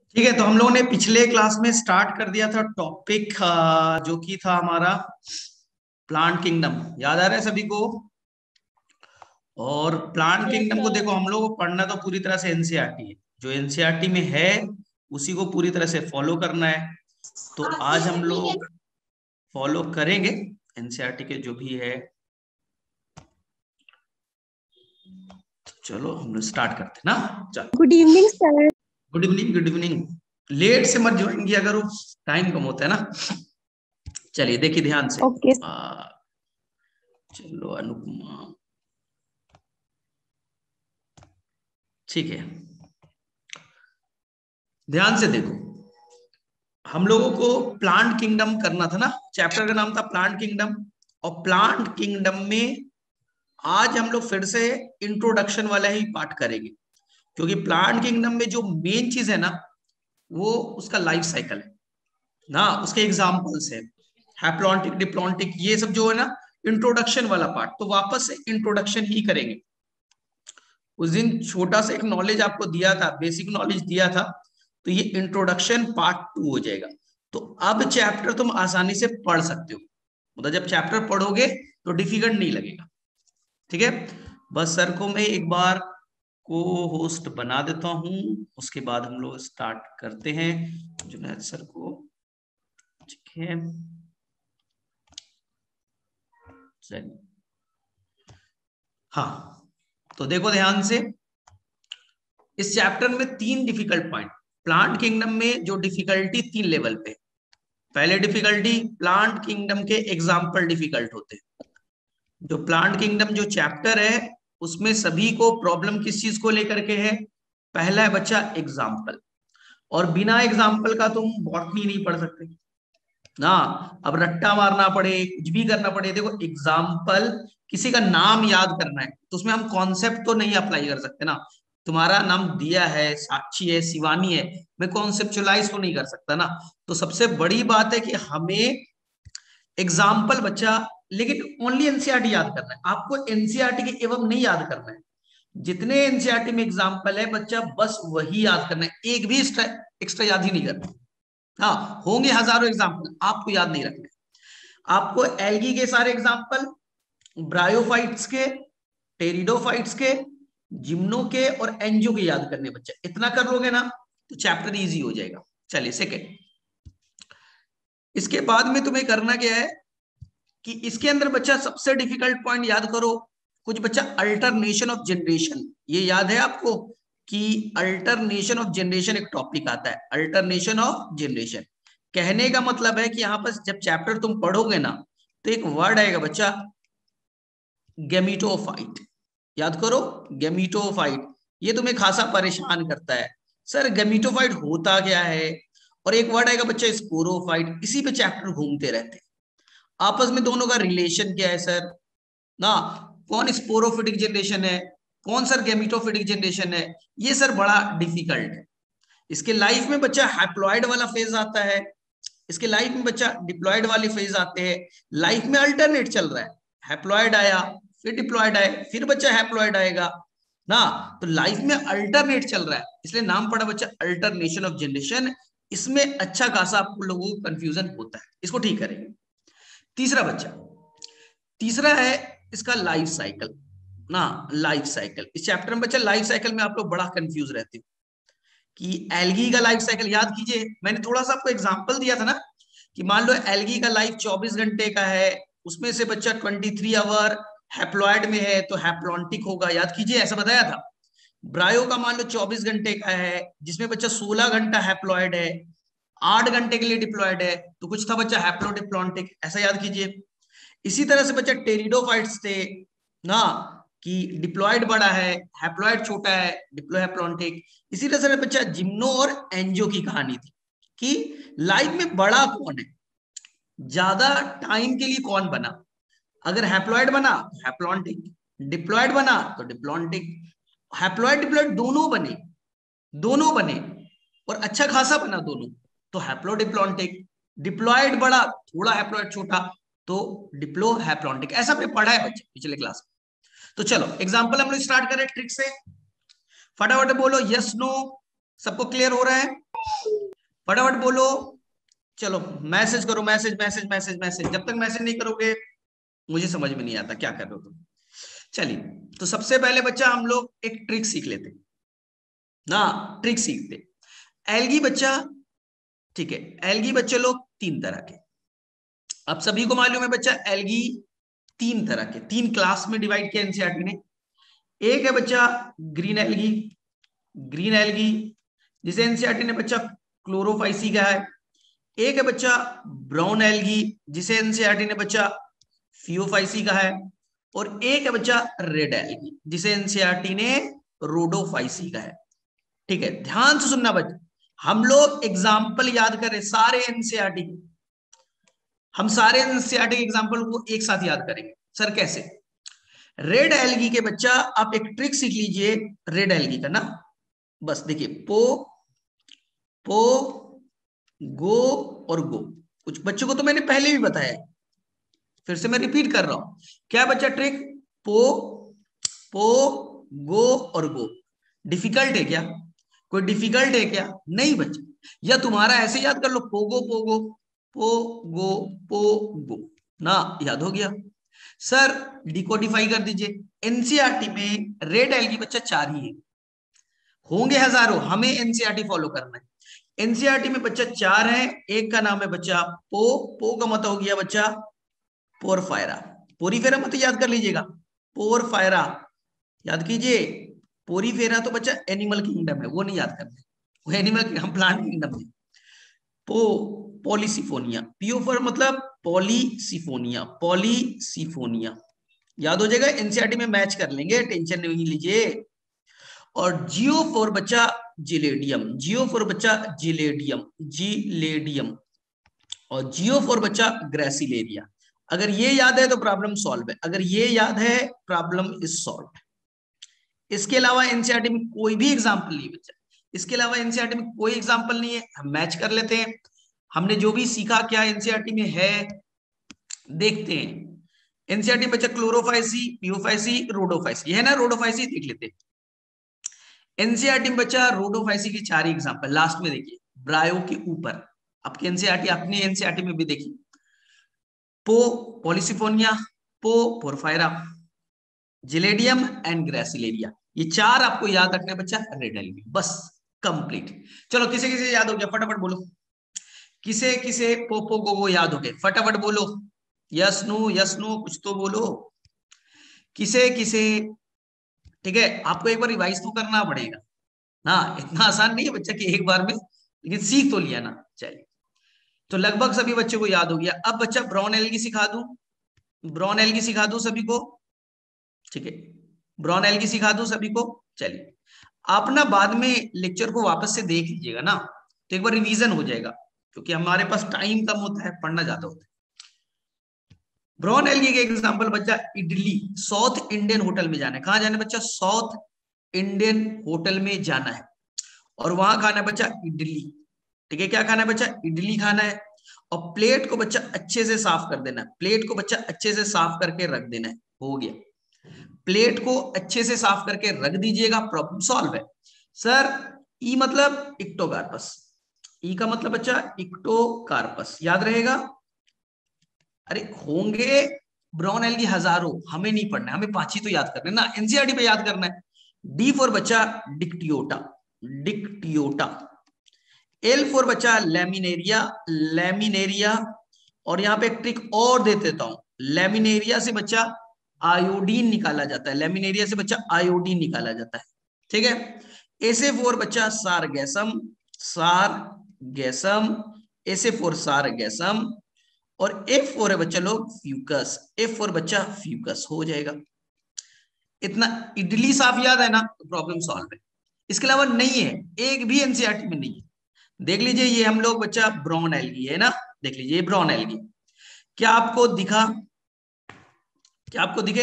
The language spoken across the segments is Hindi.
ठीक है, तो हम लोगों ने पिछले क्लास में स्टार्ट कर दिया था टॉपिक जो कि था हमारा प्लांट किंगडम। याद आ रहा है सभी को? और प्लांट यस किंगडम को देखो, सर। हम लोगों को पढ़ना तो पूरी तरह से एनसीईआरटी है, जो एनसीईआरटी में है उसी को पूरी तरह से फॉलो करना है। तो आज हम लोग फॉलो करेंगे एनसीईआरटी के जो भी है। तो चलो हम लोग स्टार्ट करते हैं ना। चलो, good evening sir. Good evening, good evening. Late से मत ज्वाइन किया करो, टाइम कम होता है ना। चलिए देखिए ध्यान से। ओके। चलो अनुपमा, ठीक है, ध्यान से देखो। हम लोगों को प्लांट किंगडम करना था ना, चैप्टर का नाम था प्लांट किंगडम। और प्लांट किंगडम में आज हम लोग फिर से इंट्रोडक्शन वाला ही पार्ट करेंगे, क्योंकि प्लांट किंगडम में जो मेन चीज है ना, वो उसका लाइफ साइकिल है ना, उसके एग्जाम्पल्स है, हैप्लॉन्टिक डिप्लॉन्टिक, ये सब जो है ना इंट्रोडक्शन वाला पार्ट। तो वापस से इंट्रोडक्शन ही करेंगे। उस दिन छोटा सा एक नॉलेज आपको दिया था, बेसिक नॉलेज दिया था, तो ये इंट्रोडक्शन पार्ट 2 हो जाएगा। तो अब चैप्टर तुम आसानी से पढ़ सकते हो, मतलब जब चैप्टर पढ़ोगे तो डिफिकल्ट नहीं लगेगा। ठीक है, बस सर को मैं एक बार को होस्ट बना देता हूं, उसके बाद हम लोग स्टार्ट करते हैं। जुनैद सर को, ठीक है, चलिए। हाँ, तो देखो ध्यान से, इस चैप्टर में 3 डिफिकल्ट पॉइंट। प्लांट किंगडम में जो डिफिकल्टी 3 लेवल पे। पहले डिफिकल्टी, प्लांट किंगडम के एग्जाम्पल डिफिकल्ट होते हैं। जो प्लांट किंगडम जो चैप्टर है, उसमें सभी को प्रॉब्लम किस चीज को लेकर के है? पहला है बच्चा एग्जाम्पल, और बिना एग्जाम्पल का तुम बॉटनी नहीं पढ़ सकते ना। अब रट्टा मारना पड़े, कुछ भी करना पड़े, देखो एग्जाम्पल, किसी का नाम याद करना है तो उसमें हम कॉन्सेप्ट तो नहीं अप्लाई कर सकते ना। तुम्हारा नाम दिया है, साक्षी है, शिवानी है, मैं कॉन्सेप्चुलाइज तो नहीं कर सकता ना। तो सबसे बड़ी बात है कि हमें एग्जाम्पल बच्चा, लेकिन ओनली एनसीईआरटी याद करना है आपको, एनसीईआरटी के एवं नहीं याद करना है। जितने एनसीईआरटी में एग्जाम्पल है बच्चा, बस वही याद करना है, एक भी एक्स्ट्रा याद ही नहीं करना। हाँ, होंगे हजारों एग्जाम्पल, आपको याद नहीं रखना है। आपको एल्गी के सारे एग्जाम्पल, ब्रायोफाइट्स के, टेरिडोफाइट्स के, जिम्नो के और एंजियो के याद करने बच्चा। इतना कर लोगे ना तो चैप्टर इजी हो जाएगा। चलिए सेकेंड, इसके बाद में तुम्हें करना क्या है कि इसके अंदर बच्चा सबसे डिफिकल्ट पॉइंट याद करो। कुछ बच्चा अल्टरनेशन ऑफ जनरेशन, ये याद है आपको कि अल्टरनेशन ऑफ जनरेशन एक टॉपिक आता है। अल्टरनेशन ऑफ जनरेशन कहने का मतलब है कि यहां पर जब चैप्टर तुम पढ़ोगे ना, तो एक वर्ड आएगा बच्चा, गेमिटोफाइट। याद करो, गेमिटोफाइट। ये तुम्हें खासा परेशान करता है, सर गेमिटोफाइट होता क्या है। और एक वर्ड आएगा बच्चा स्पोरोफाइट, इसी पे चैप्टर घूमते रहते हैं। आपस में दोनों का रिलेशन क्या है सर ना, कौन स्पोरोफिटिक जनरेशन है, कौन सर गेमिटोफिटिक जनरेशन है, ये सर बड़ा डिफिकल्ट है। इसके लाइफ में बच्चा हैप्लॉइड वाला फेज आता है, इसके लाइफ में बच्चा डिप्लॉयड वाले फेज आते हैं। लाइफ में अल्टरनेट चल रहा है, हैप्लॉइड आया, फिर डिप्लॉयड आए, फिर बच्चा हैप्लॉइड आएगा ना। तो लाइफ में अल्टरनेट चल रहा है, इसलिए नाम पड़ा बच्चा अल्टरनेशन ऑफ जनरेशन। इसमें अच्छा खासा आप लोगों को कंफ्यूजन होता है, इसको ठीक करेंगे। तीसरा बच्चा, तीसरा है इसका लाइफ साइकिल ना। लाइफ साइकिल, इस चैप्टर में बच्चा लाइफ साइकिल में आप लोग बड़ा कंफ्यूज रहते हो कि एल्गी का लाइफ साइकिल याद कीजिए। मैंने थोड़ा सा आपको एग्जांपल दिया था ना कि मान लो एल्गी का लाइफ 24 घंटे का है, उसमें से बच्चा 23 आवर हैप्लॉइड में है तो हैप्लॉन्टिक होगा, याद कीजिए, ऐसा बताया था। ब्रायो का मान लो 24 घंटे का है, जिसमें बच्चा 16 घंटा हैप्लॉइड है, 8 घंटे के लिए डिप्लॉयड है, तो कुछ था बच्चा हैप्लोडिप्लॉन्टिक, ऐसा याद कीजिए। इसी तरह से बच्चा टेरिडोफाइट्स थे ना, कि डिप्लॉयड बड़ा है, हैप्लॉयड छोटा है, डिप्लोहैप्लॉन्टिक। इसी तरह से बच्चा जिम्नो और एंजियो की कहानी थी कि लाइफ में बड़ा कौन है, ज्यादा टाइम के लिए कौन बना। अगर हैप्लॉयड बना तो हैप्लॉन्टिक, डिप्लॉयड बना तो डिप्लॉन्टिक, हैप्लॉयड डिप्लॉयड दोनों बने, दोनों बने और अच्छा खासा बना दोनों, तो हैप्लोडिप्लॉन्टिक। डिप्लॉयड बड़ा, थोड़ा हैप्लॉयड छोटा, तो डिप्लो हैप्लॉन्टिक। ऐसा हमने पढ़ा है बच्चे पिछले क्लास में। तो चलो एग्जांपल हम लोग स्टार्ट करें ट्रिक से, फटाफट बोलो यस नो। सबको क्लियर हो रहा है? फटाफट बोलो। चलो मैसेज करो, मैसेज मैसेज मैसेज मैसेज। जब तक मैसेज नहीं करोगे मुझे समझ में नहीं आता क्या कर रहे हो तुम। चलिए, तो सबसे पहले बच्चा हम लोग एक ट्रिक सीख लेते ना, ट्रिक सीखते। एल्गी बच्चा, ठीक है, एल्गी बच्चे लोग तीन तरह के, अब सभी को मालूम है बच्चा, एल्गी तीन तरह के, तीन क्लास में डिवाइड किया एनसीईआरटी ने। एक है बच्चा ग्रीन एल्गी, ग्रीन एल्गी जिसे एनसीईआरटी ने बच्चा क्लोरोफाइसी कहा है। एक है बच्चा ब्राउन एल्गी जिसे एनसीईआरटी ने बच्चा फियोफाइसी कहा है। और एक है बच्चा रेड एल्गी जिसे एनसीईआरटी ने रोडोफाइसी कहा है। ठीक है, ध्यान से सुनना बच्चा, हम लोग एग्जाम्पल याद करें सारे एनसीईआरटी के, हम सारे एनसीईआरटी के एग्जाम्पल को एक साथ याद करेंगे। सर कैसे? रेड एल्गी के बच्चा आप एक ट्रिक सीख लीजिए रेड एल्गी का ना, बस देखिए, पो पो गो और गो। कुछ बच्चों को तो मैंने पहले भी बताया है, फिर से मैं रिपीट कर रहा हूं। क्या बच्चा ट्रिक? पो पो गो और गो। डिफिकल्ट है क्या? कोई डिफिकल्ट है क्या? नहीं बच्चा, या तुम्हारा ऐसे याद कर लो, पोगो पोगो पोगो पोगो ना, याद हो गया। सर डिकोडिफाई कर दीजिए। एनसीईआरटी में रेड एल्गी बच्चा चार ही है, होंगे हजारों, हमें एनसीईआरटी फॉलो करना है। एनसीईआरटी में बच्चा चार है, एक का नाम है बच्चा पो, पो का मतलब हो गया बच्चा पोरफायरा, पोरीफेरा मत याद कर लीजिएगा, पोरफायरा याद कीजिए। पोरीफेरा तो बच्चा एनिमल किंगडम है, वो नहीं याद करना, वो एनिमल, हम प्लांट किंगडम है। पो पॉलीसिफोनिया, पीओ फॉर मतलब पॉलीसिफोनिया, पॉलीसिफोनिया याद हो जाएगा, एनसीईआरटी में मैच कर लेंगे, टेंशन नहीं लीजिए। और जियो फॉर बच्चा जिलेडियम, जियो फॉर बच्चा जिलेडियम, जिलेडियम। और जियो फॉर बच्चा ग्रेसिलेरिया। अगर ये याद है तो प्रॉब्लम सॉल्व है, अगर ये याद है प्रॉब्लम इज सॉल्व। इसके अलावा एनसीईआरटी में कोई भी एग्जाम्पल नहीं बच्चा, इसके अलावा एनसीईआरटी में कोई एग्जाम्पल नहीं है, हम मैच कर लेते हैं। हमने जो भी सीखा क्या एनसीईआरटी में है देखते हैं। एनसीईआरटी बच्चा क्लोरोफाइसी, पियोफाइसी, रोडोफाइसी है ना, रोडोफाइसी देख लेते हैं। एनसीईआरटी में बच्चा रोडोफाइसी की चार एग्जाम्पल लास्ट में देखिए, ब्रायो के ऊपर, आपकी एनसीईआरटी, अपनी एनसीईआरटी में भी देखिए, पो पॉलिसिफोनिया, पो पोरफायरा, जिलेडियम एंड ग्रेसिलेरिया, ये चार आपको याद रखना है बच्चा रेड एल्गी, बस कंप्लीट। चलो किसे किसे याद हो गया फटाफट बोलो, किसे किसे पोपो गोगो याद हो गए फटाफट बोलो, यस नो यस नो कुछ तो बोलो, किसे किसे। ठीक है, आपको एक बार रिवाइज तो करना पड़ेगा ना, इतना आसान नहीं है बच्चा कि एक बार में, लेकिन सीख तो लिया ना। चलिए, तो लगभग सभी बच्चों को याद हो गया। अब बच्चा ब्राउन एल्गी सिखा दूं, ब्राउन एल्गी सिखा दूं सभी को, ठीक है, ब्राउन एल्गी सिखा दूं सभी को। चलिए, आप ना बाद में लेक्चर को वापस से देख लीजिएगा ना, तो एक बार रिवीजन हो जाएगा, क्योंकि हमारे पास टाइम कम होता है, पढ़ना ज्यादा होता है। ब्राउन एल्गी के एग्जांपल बच्चा इडली, साउथ इंडियन होटल में जाना है, कहां जाना है बच्चा? साउथ इंडियन होटल में जाना है, और वहां खाना है बच्चा इडली। ठीक है, क्या खाना है बच्चा? इडली खाना है। और प्लेट को बच्चा अच्छे से साफ कर देना है, प्लेट को बच्चा अच्छे से साफ करके रख देना है, हो गया। प्लेट को अच्छे से साफ करके रख दीजिएगा, प्रॉब्लम सॉल्व है। सर ई मतलब इक्टोकार्पस, ई का मतलब बच्चा इक्टोकार्पस, याद रहेगा? अरे होंगे ब्राउन एल्गी हजारों, हमें नहीं पढ़ना है, हमें पांच ही तो याद करना है ना, एनसीईआरटी पे याद करना है। डी फॉर बच्चा डिक्टियोटा, डिक्टियोटा। एल फॉर बच्चा लैमिनेरिया, लैमिनेरिया। और यहां पे एक ट्रिक और दे देता हूं, लैमिनेरिया से बच्चा आयोडीन निकाला जाता है, लैमिनेरिया से बच्चा आयोडीन निकाला जाता है। ठीक है, एसे फॉर बच्चा सारगैसम, सारगैसम, एसे फॉर सारगैसम। और एफ फॉर है बच्चा लोग फ्यूकस, एफ फॉर बच्चा फ्यूकस, हो जाएगा। इतना इडली साफ याद है ना, तो प्रॉब्लम सॉल्व है। इसके अलावा नहीं है, एक भी एनसीईआरटी में नहीं है। देख लीजिए, ये हम लोग बच्चा ब्राउन एल्गी है ना, देख लीजिए ये ब्राउन एल्गी, क्या आपको दिखा? क्या आपको दिखे?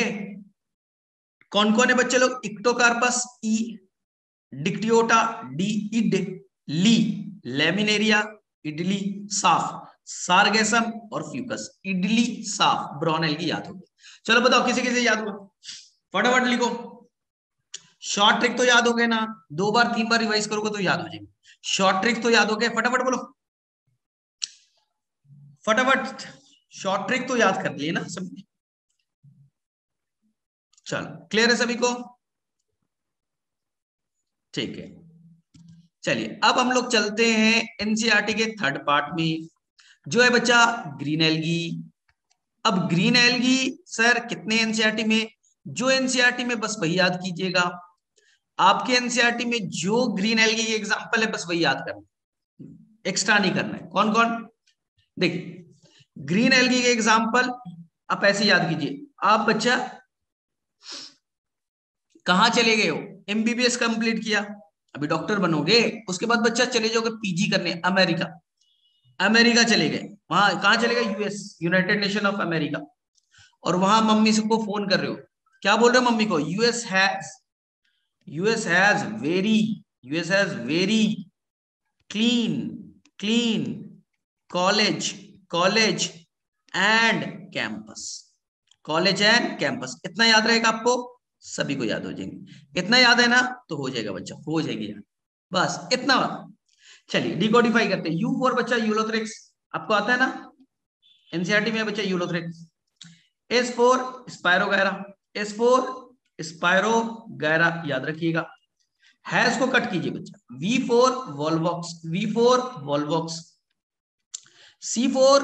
कौन कौन है बच्चे लोग? इक्टोकार्पस ई, डिक्टियोटा डी, इड, ली, लेमिनेरिया, इडली साफ, सारगेसम और फ्यूकस, इडली साफ, ब्राउन एल्गी याद होगी। चलो बताओ किसे किसे याद हुआ, फटाफट लिखो। शॉर्ट ट्रिक तो याद हो गए ना, 2 बार 3 बार रिवाइज करोगे तो याद हो जाएंगे। शॉर्ट ट्रिक तो याद हो गए, फटाफट बोलो फटाफट। शॉर्ट ट्रिक तो याद कर लिए ना सभी? चलो क्लियर है सभी को? ठीक है, चलिए अब हम लोग चलते हैं एनसीईआरटी के थर्ड पार्ट में, जो है बच्चा ग्रीन एल्गी। अब ग्रीन एल्गी सर कितने एनसीईआरटी में? जो एनसीईआरटी में बस वही याद कीजिएगा। आपके एनसीईआरटी में जो ग्रीन एल्गी के एग्जांपल है बस वही याद करना, एक्स्ट्रा नहीं करना है। कौन कौन? देखिए ग्रीन एल्गी के एग्जांपल आप ऐसे याद कीजिए। आप बच्चा कहां चले गए हो? एमबीबीएस कंप्लीट किया, अभी डॉक्टर बनोगे, उसके बाद बच्चा चले जाओगे पीजी करने अमेरिका। अमेरिका चले गए, वहां कहां चले गए? US, United Nation of America. और वहां मम्मी से को फोन कर रहे हो, क्या बोल रहे हो मम्मी को? US has very clean clean college college and campus. College and campus, इतना याद रहेगा आपको, सभी को याद हो जाएंगे। इतना याद है ना, तो हो जाएगा बच्चा, हो जाएगी याद, बस इतना। चलिए डिकोडिफाई करते हैं। यू फॉर बच्चा यूलोथ्रिक्स, आपको आता है ना, एनसीईआरटी में बच्चा ulothrix. S for spirogyra, spirogyra याद रखिएगा। हैज को कट कीजिए बच्चा, V for volvox. C for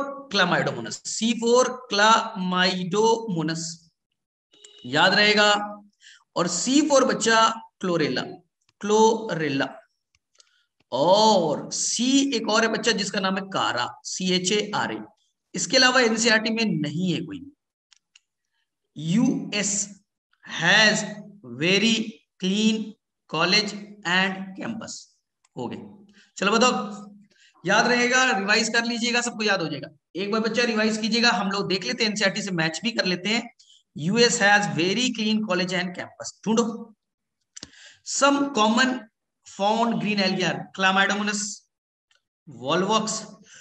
chlamydomonas याद रहेगा। और सी फोर बच्चा क्लोरेला। और सी एक और है बच्चा जिसका नाम है कारा, CHARA। इसके अलावा एनसीईआरटी में नहीं है कोई। US has very clean college and campus. हो गए, चलो बताओ, याद रहेगा? रिवाइज कर लीजिएगा, सबको याद हो जाएगा। एक बार बच्चा रिवाइज कीजिएगा, हम लोग देख लेते हैं, एनसीईआरटी से मैच भी कर लेते हैं। US has very clean college and campus, ढूंढो। Some common found green algae are chlamydomonas, volvox,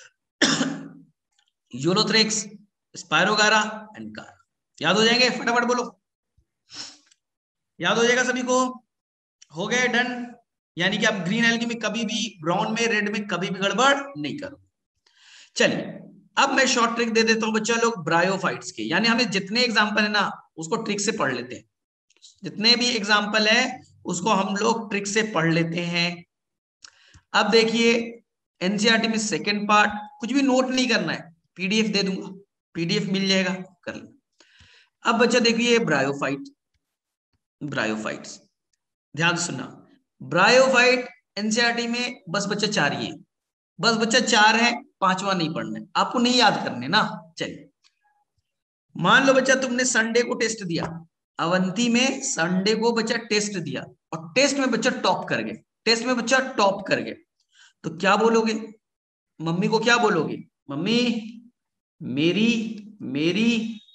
ulothrix, spirogyra and chara. याद हो जाएंगे? फटाफट बोलो, याद हो जाएगा सभी को? हो गए डन। यानी कि आप ग्रीन एल्गी में कभी भी, ब्राउन में, रेड में कभी भी गड़बड़ नहीं करो। चलिए अब मैं शॉर्ट ट्रिक दे देता हूं बच्चा लोग ब्रायोफाइट्स के, यानी हमें जितने एग्जांपल है ना उसको ट्रिक से पढ़ लेते हैं। जितने भी एग्जांपल है उसको हम लोग ट्रिक से पढ़ लेते हैं। अब देखिए एनसीईआरटी में सेकंड पार्ट, कुछ भी नोट नहीं करना है, पीडीएफ दे दूंगा, पीडीएफ मिल जाएगा, कर लेना। अब बच्चा देखिए ब्रायोफाइट्स, ध्यान से सुनना। ब्रायोफाइट एनसीईआरटी में बस बच्चा 4 ही है, बस बच्चा 4 है, 5वां नहीं पढ़ना है आपको, नहीं याद करने ना। चलिए मान लो बच्चा तुमने संडे को टेस्ट दिया, अवंती में संडे को बच्चा टेस्ट दिया और टेस्ट में बच्चा टॉप कर गए, टेस्ट में बच्चा टॉप कर गए, तो क्या बोलोगे? मम्मी को क्या बोलोगे? मम्मी मेरी मेरी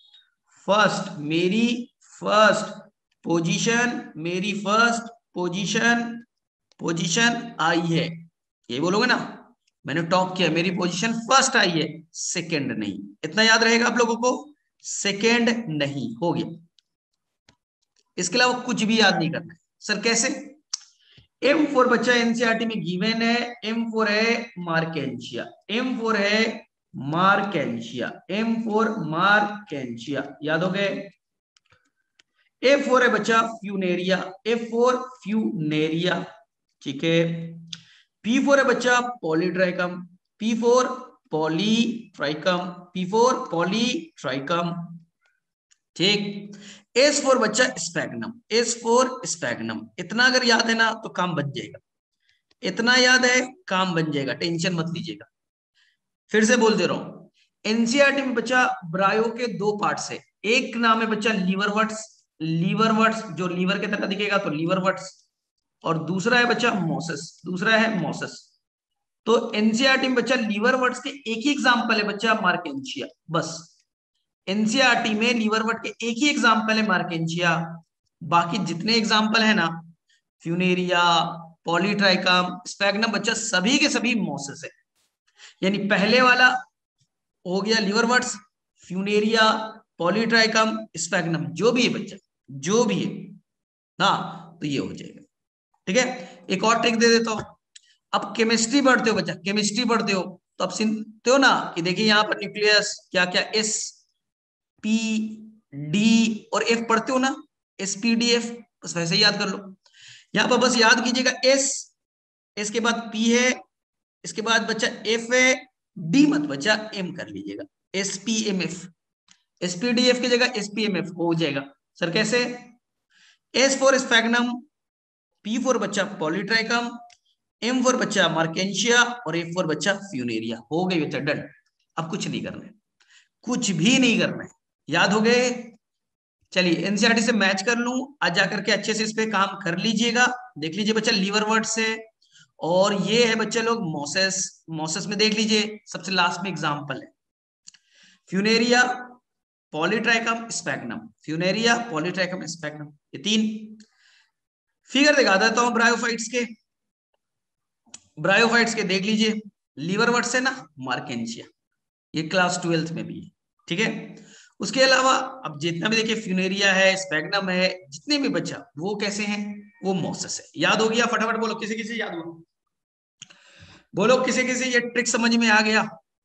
मेरी फर्स्ट पोजीशन आई है, ये बोलोगे ना। मैंने टॉप किया, मेरी पोजीशन फर्स्ट आई है, सेकंड नहीं। इतना याद रहेगा आप लोगों को, सेकंड नहीं, हो गया। इसके अलावा कुछ भी याद नहीं करना है। सर कैसे? M4 बच्चा एनसीईआरटी में गिवन है, M4 है मार्केंशिया, M4 मार्केंशिया, याद हो गए। F4 है बच्चा फ्यूनेरिया, ठीक है। P4 है बच्चा पॉलीट्राइकम, पॉलीट्राइकम, ठीक। S4 बच्चा स्पैग्नम, इतना अगर याद है ना तो काम बन जाएगा, इतना याद है काम बन जाएगा, टेंशन मत लीजिएगा। फिर से बोल दे रहा हूं, एनसीईआरटी में बच्चा ब्रायो के 2 पार्ट्स है, एक नाम है बच्चा लीवरवर्ट्स जो लीवर की तरह दिखेगा तो लीवरवर्ट्स, और दूसरा है बच्चा मोसेस। तो एनसीईआरटी में बच्चा लीवरवर्ट्स के एक ही एग्जांपल है बच्चा मार्केंशिया, बस एनसीईआरटी में लीवरवर्ट के एक ही एग्जांपल है मार्केंशिया, बाकी जितने एग्जांपल है ना फ्यूनेरिया, पॉलीट्राइकम, स्पैग्नम बच्चा सभी के सभी मोसेस है। यानी पहले वाला हो गया लीवरवर्ट्स, फ्यूनेरिया, पॉलीट्राइकम, स्पैग्नम, जो भी है बच्चा, जो भी है ना, तो ये हो जाएगा। ठीक है, एक और ट्रिक दे देता हूं। अब केमिस्ट्री पढ़ते हो बच्चा, केमिस्ट्री पढ़ते हो तो अब सुनते हो ना कि देखिए यहाँ पर न्यूक्लियस क्या क्या एस पी डी और एफ पढ़ते हो ना, एस पी डी एफ, बस वैसे ही याद कर लो। यहां पर बस याद कीजिएगा एस, एस के बाद पी है, इसके बाद बच्चा एफ है, डी मत बच्चा एम कर लीजिएगा, S P M F, S P D F की जगह एस पी एम एफ हो जाएगा। सर कैसे? S for sphagnum, P for बच्चा पॉलीट्राइकम, एम फॉर बच्चा मार्केंशिया और एफ फॉर बच्चा फ्यूनेरिया। हो गई बच्चा, डन। अब कुछ नहीं करना है, कुछ भी नहीं करना है, याद हो गए? चलिए एनसीईआरटी से मैच कर लूं, आज जाकर के अच्छे से इस पे काम कर लीजिएगा। देख लीजिए बच्चा लीवर वर्ड से, और ये है बच्चे लोग मोसेस, मोसेस में देख लीजिए सबसे लास्ट में एग्जांपल है funaria, polytrichum, sphagnum, funaria, polytrichum, sphagnum, ये तीन फिगर दिखा देता हूं ब्रायोफाइट्स के। ब्रायोफाइट्स के देख लीजिए, लीवर वर्ड से ना मार्केंशिया, ये क्लास 12th में भी है। ठीक है, उसके अलावा अब जितना भी देखिए फ्यूनेरिया है, स्पैग्नम है, जितने भी बच्चा वो कैसे हैं, वो मोसेस है। याद हो गया? फटाफट बोलो, किसी किसी याद हुआ? बोलो किसी किसी ये ट्रिक समझ में आ गया?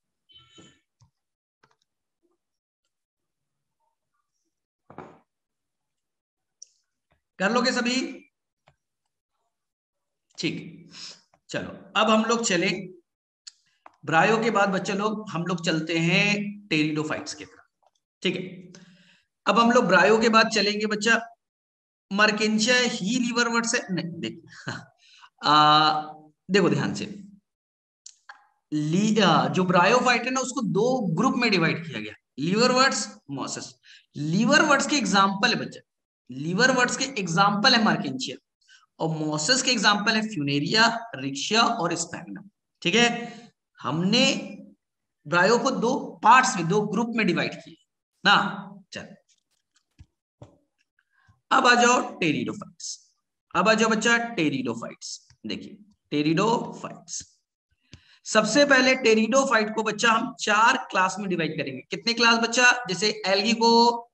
कर लोगे सभी? ठीक, चलो अब हम लोग चले ब्रायो के बाद बच्चे लोग, हम लोग चलते हैं टेरिडोफाइट्स की तरफ। ठीक है, अब हम लोग ब्रायो के बाद चलेंगे बच्चा मार्केंशिया ही लीवर वर्ड से नहीं, देखो ध्यान से, जो ब्रायोफाइट है ना उसको दो ग्रुप में डिवाइड किया गया, liverworts, mosses. Liverworts के एग्जांपल है बच्चा, लीवर वर्ड्स के एग्जांपल है मार्केंशिया, और मोसेस के एग्जांपल है फ्यूनेरिया, रिक्शिया और स्पैग्नम। ठीक है, हमने ब्रायो को दो पार्ट्स में, दो ग्रुप में डिवाइड किए ना। चल अब आ जाओ टेरिडोफाइट्स, अब आ जाओ बच्चा टेरिडोफाइट्स। देखिए टेरिडोफाइट्स, सबसे पहले टेरिडोफाइट को बच्चा हम चार क्लास में डिवाइड करेंगे। कितने क्लास बच्चा? जैसे एल्गी को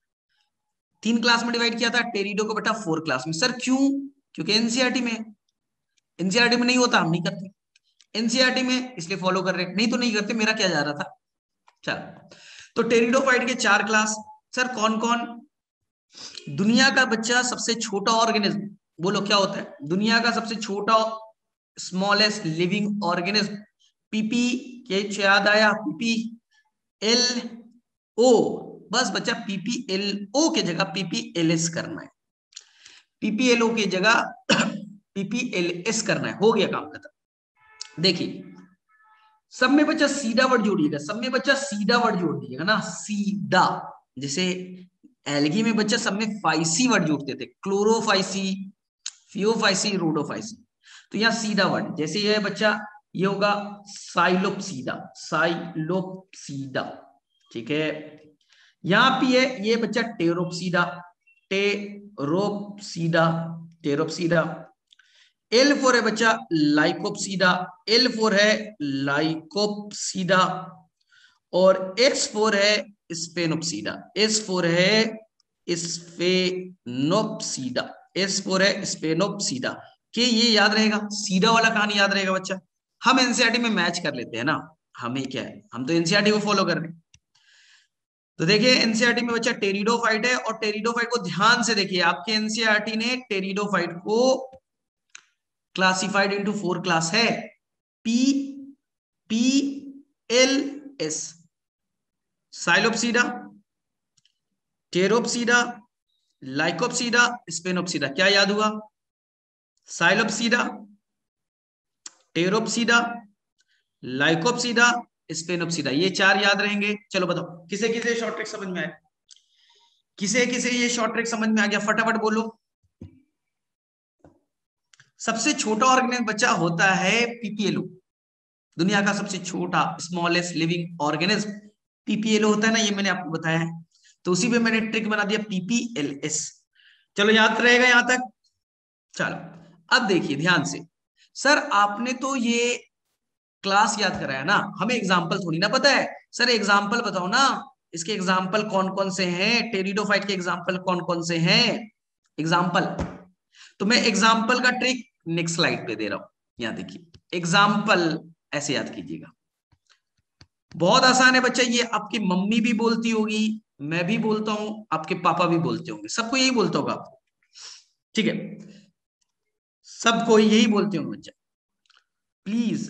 3 क्लास में डिवाइड किया था, टेरिडो को बेटा 4 क्लास में। सर क्यों? क्योंकि एनसीईआरटी में, एनसीईआरटी में नहीं होता, हम नहीं करते, एनसीईआरटी में इसलिए फॉलो कर रहे, नहीं तो नहीं करते, मेरा क्या जा रहा था। चल, तो टेरिडोफाइट के 4 क्लास। सर कौन कौन? दुनिया का बच्चा सबसे छोटा ऑर्गेनिज्म, बोलो क्या होता है दुनिया का सबसे छोटा स्मॉलेस्ट लिविंग ऑर्गेनिज्म? पीपी के याद आया? पीपी एल ओ, बस बच्चा पीपीएलओ के जगह पीपीएलएस करना है, पीपीएलओ की जगह पीपीएलएस करना है, हो गया काम खत्म। देखिए सब में बच्चा सीधा वर्ड जोड़िएगा, सब में बच्चा सीधा वर्ड जोड़ दीजिएगा ना, सीधा। जैसे एल्गी में बच्चा सब में फाइसी वर्ड जोड़ते थे, क्लोरोफाइसी, फियोफाइसी, रोडोफाइसी, तो यहाँ सीधा वर्ड, जैसे ये बच्चा ये होगा साइलोप्सीडा, साइलोप्सीडा। ठीक है, यहां पे है ये बच्चा टेरोप्सीडा, टेरोप्सीडा, टेरोप्सीडा। एल फोर है बच्चा लाइकोप्सीडा, एल फोर है लाइकोप्सीडा, और एस फोर है स्पेनोप्सीडा, एस फोर है स्पेनोप्सीडा, एस फोर है स्पेनोप्सीडा। के ये याद रहेगा, सीधा वाला कहानी याद रहेगा बच्चा। हम एनसीईआरटी में मैच कर लेते हैं ना, हमें क्या है, हम तो एनसीईआरटी को फॉलो कर रहे हैं। तो देखिए एनसीईआरटी में बच्चा टेरिडोफाइट है, और टेरिडोफाइट को ध्यान से देखिए, आपके एनसीईआरटी ने टेरिडोफाइट को क्लासिफाइड इनटू 4 क्लास है, P P L S, psilopsida, pteropsida, lycopsida, sphenopsida. क्या याद हुआ? साइलोप्सीडा, टेरोप्सीडा, लाइकोप्सीडा, स्पेनोप्सीडा, ये 4 याद रहेंगे। चलो बताओ किसे किसे शॉर्ट ट्रिक समझ में आया, किसे किसे ये शॉर्ट ट्रिक समझ में आ गया, फटाफट बोलो। सबसे छोटा ऑर्गेनिज्म बच्चा होता है पीपीएलओ, दुनिया का सबसे छोटा स्मॉलेस्ट लिविंग ऑर्गेनिज्म पीपीएलओ होता है ना, ये मैंने आपको बताया है, तो उसी पे मैंने ट्रिक बना दिया पीपीएलएस। चलो याद रहेगा यहां तक? चलो अब देखिए ध्यान से, सर आपने तो ये क्लास याद कराया ना, हमें एग्जाम्पल थोड़ी ना पता है। सर एग्जाम्पल बताओ ना, इसके एग्जाम्पल कौन कौन से हैं, टेरिडोफाइट के एग्जाम्पल कौन कौन से हैं, एग्जाम्पल। तो मैं एग्जाम्पल का ट्रिक नेक्स्ट स्लाइड पे दे रहा हूं, यहां देखिए एग्जाम्पल ऐसे याद कीजिएगा। बहुत आसान है बच्चा, ये आपकी मम्मी भी बोलती होगी, मैं भी बोलता हूं, आपके पापा भी बोलते होंगे, सबको यही बोलता होगा आपको, ठीक है, सबको यही बोलते होंगे बच्चा। प्लीज,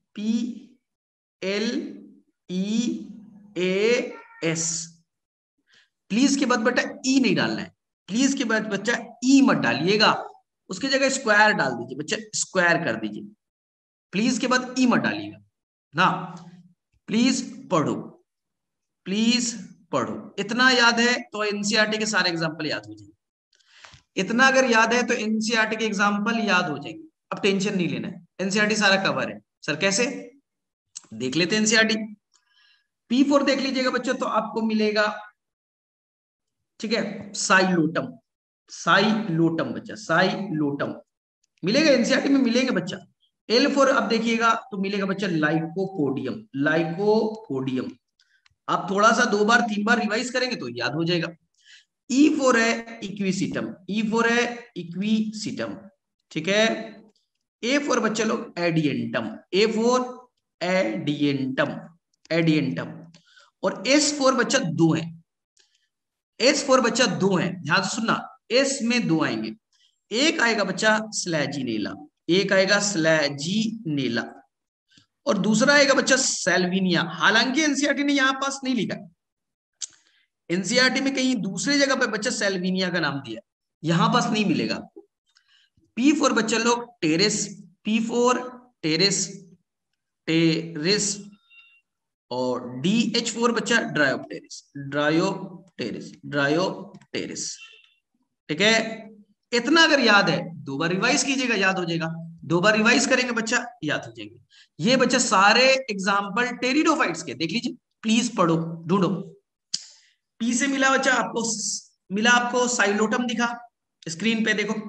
PLEAS, प्लीज के बाद बेटा ई नहीं डालना है, प्लीज के बाद बच्चा ई मत डालिएगा, उसकी जगह स्क्वायर डाल दीजिए बच्चा, स्क्वायर कर दीजिए, प्लीज के बाद ई मत डालिएगा ना। प्लीज पढ़ो, प्लीज पढ़ो, इतना याद है तो एनसीईआरटी के सारे एग्जाम्पल याद हो जाएंगे। इतना अगर याद है तो एनसीईआरटी के एग्जाम्पल याद हो जाएंगे, अब टेंशन नहीं लेना है, एनसीईआरटी सारा कवर है। सर कैसे, देख लेते हैं एनसीईआरटी। P4 देख लीजिएगा बच्चों, तो आपको मिलेगा, ठीक है, साइलोटम, साइलोटम बच्चा, साइलोटम मिलेगा, एनसीईआरटी में मिलेंगे बच्चा। L4 अब देखिएगा तो मिलेगा बच्चा लाइकोपोडियम, लाइकोपोडियम, आप थोड़ा सा 2 बार 3 बार रिवाइज करेंगे तो याद हो जाएगा। E4 है इक्विसिटम, E4 है इक्विसिटम, ठीक है। A4 बच्चे लोग एडियंटम, A4 एडियंटम, एडियंटम। और S4 बच्चा 2 है, S4 बच्चा 2 है, ध्यान से सुनना, S में 2 आएंगे, एक आएगा बच्चा स्लैजिनेला, एक आएगा स्लैजिनेला, और दूसरा आएगा बच्चा सेल्विनिया। हालांकि एनसीईआरटी ने यहां पास नहीं लिखा, एनसीईआरटी में कहीं दूसरी जगह पे बच्चा सेल्विनिया का नाम दिया, यहां पास नहीं मिलेगा आपको। P4 बच्चा लोग टेरेस, P4 टेरेस, टेरेस, और DH4 बच्चा ड्रायोप्टेरिस, ड्रायोप्टेरिस, ड्रायोप्टेरिस, ठीक है। इतना अगर याद है 2 बार रिवाइज कीजिएगा, याद हो जाएगा, 2 बार रिवाइज करेंगे बच्चा याद हो जाएंगे। ये बच्चा सारे एग्जाम्पल टेरिडोफाइट्स के देख लीजिए, प्लीज पढ़ो, ढूंढो। पी से मिला बच्चा आपको, मिला आपको साइलोटम दिखा, स्क्रीन पे देखो,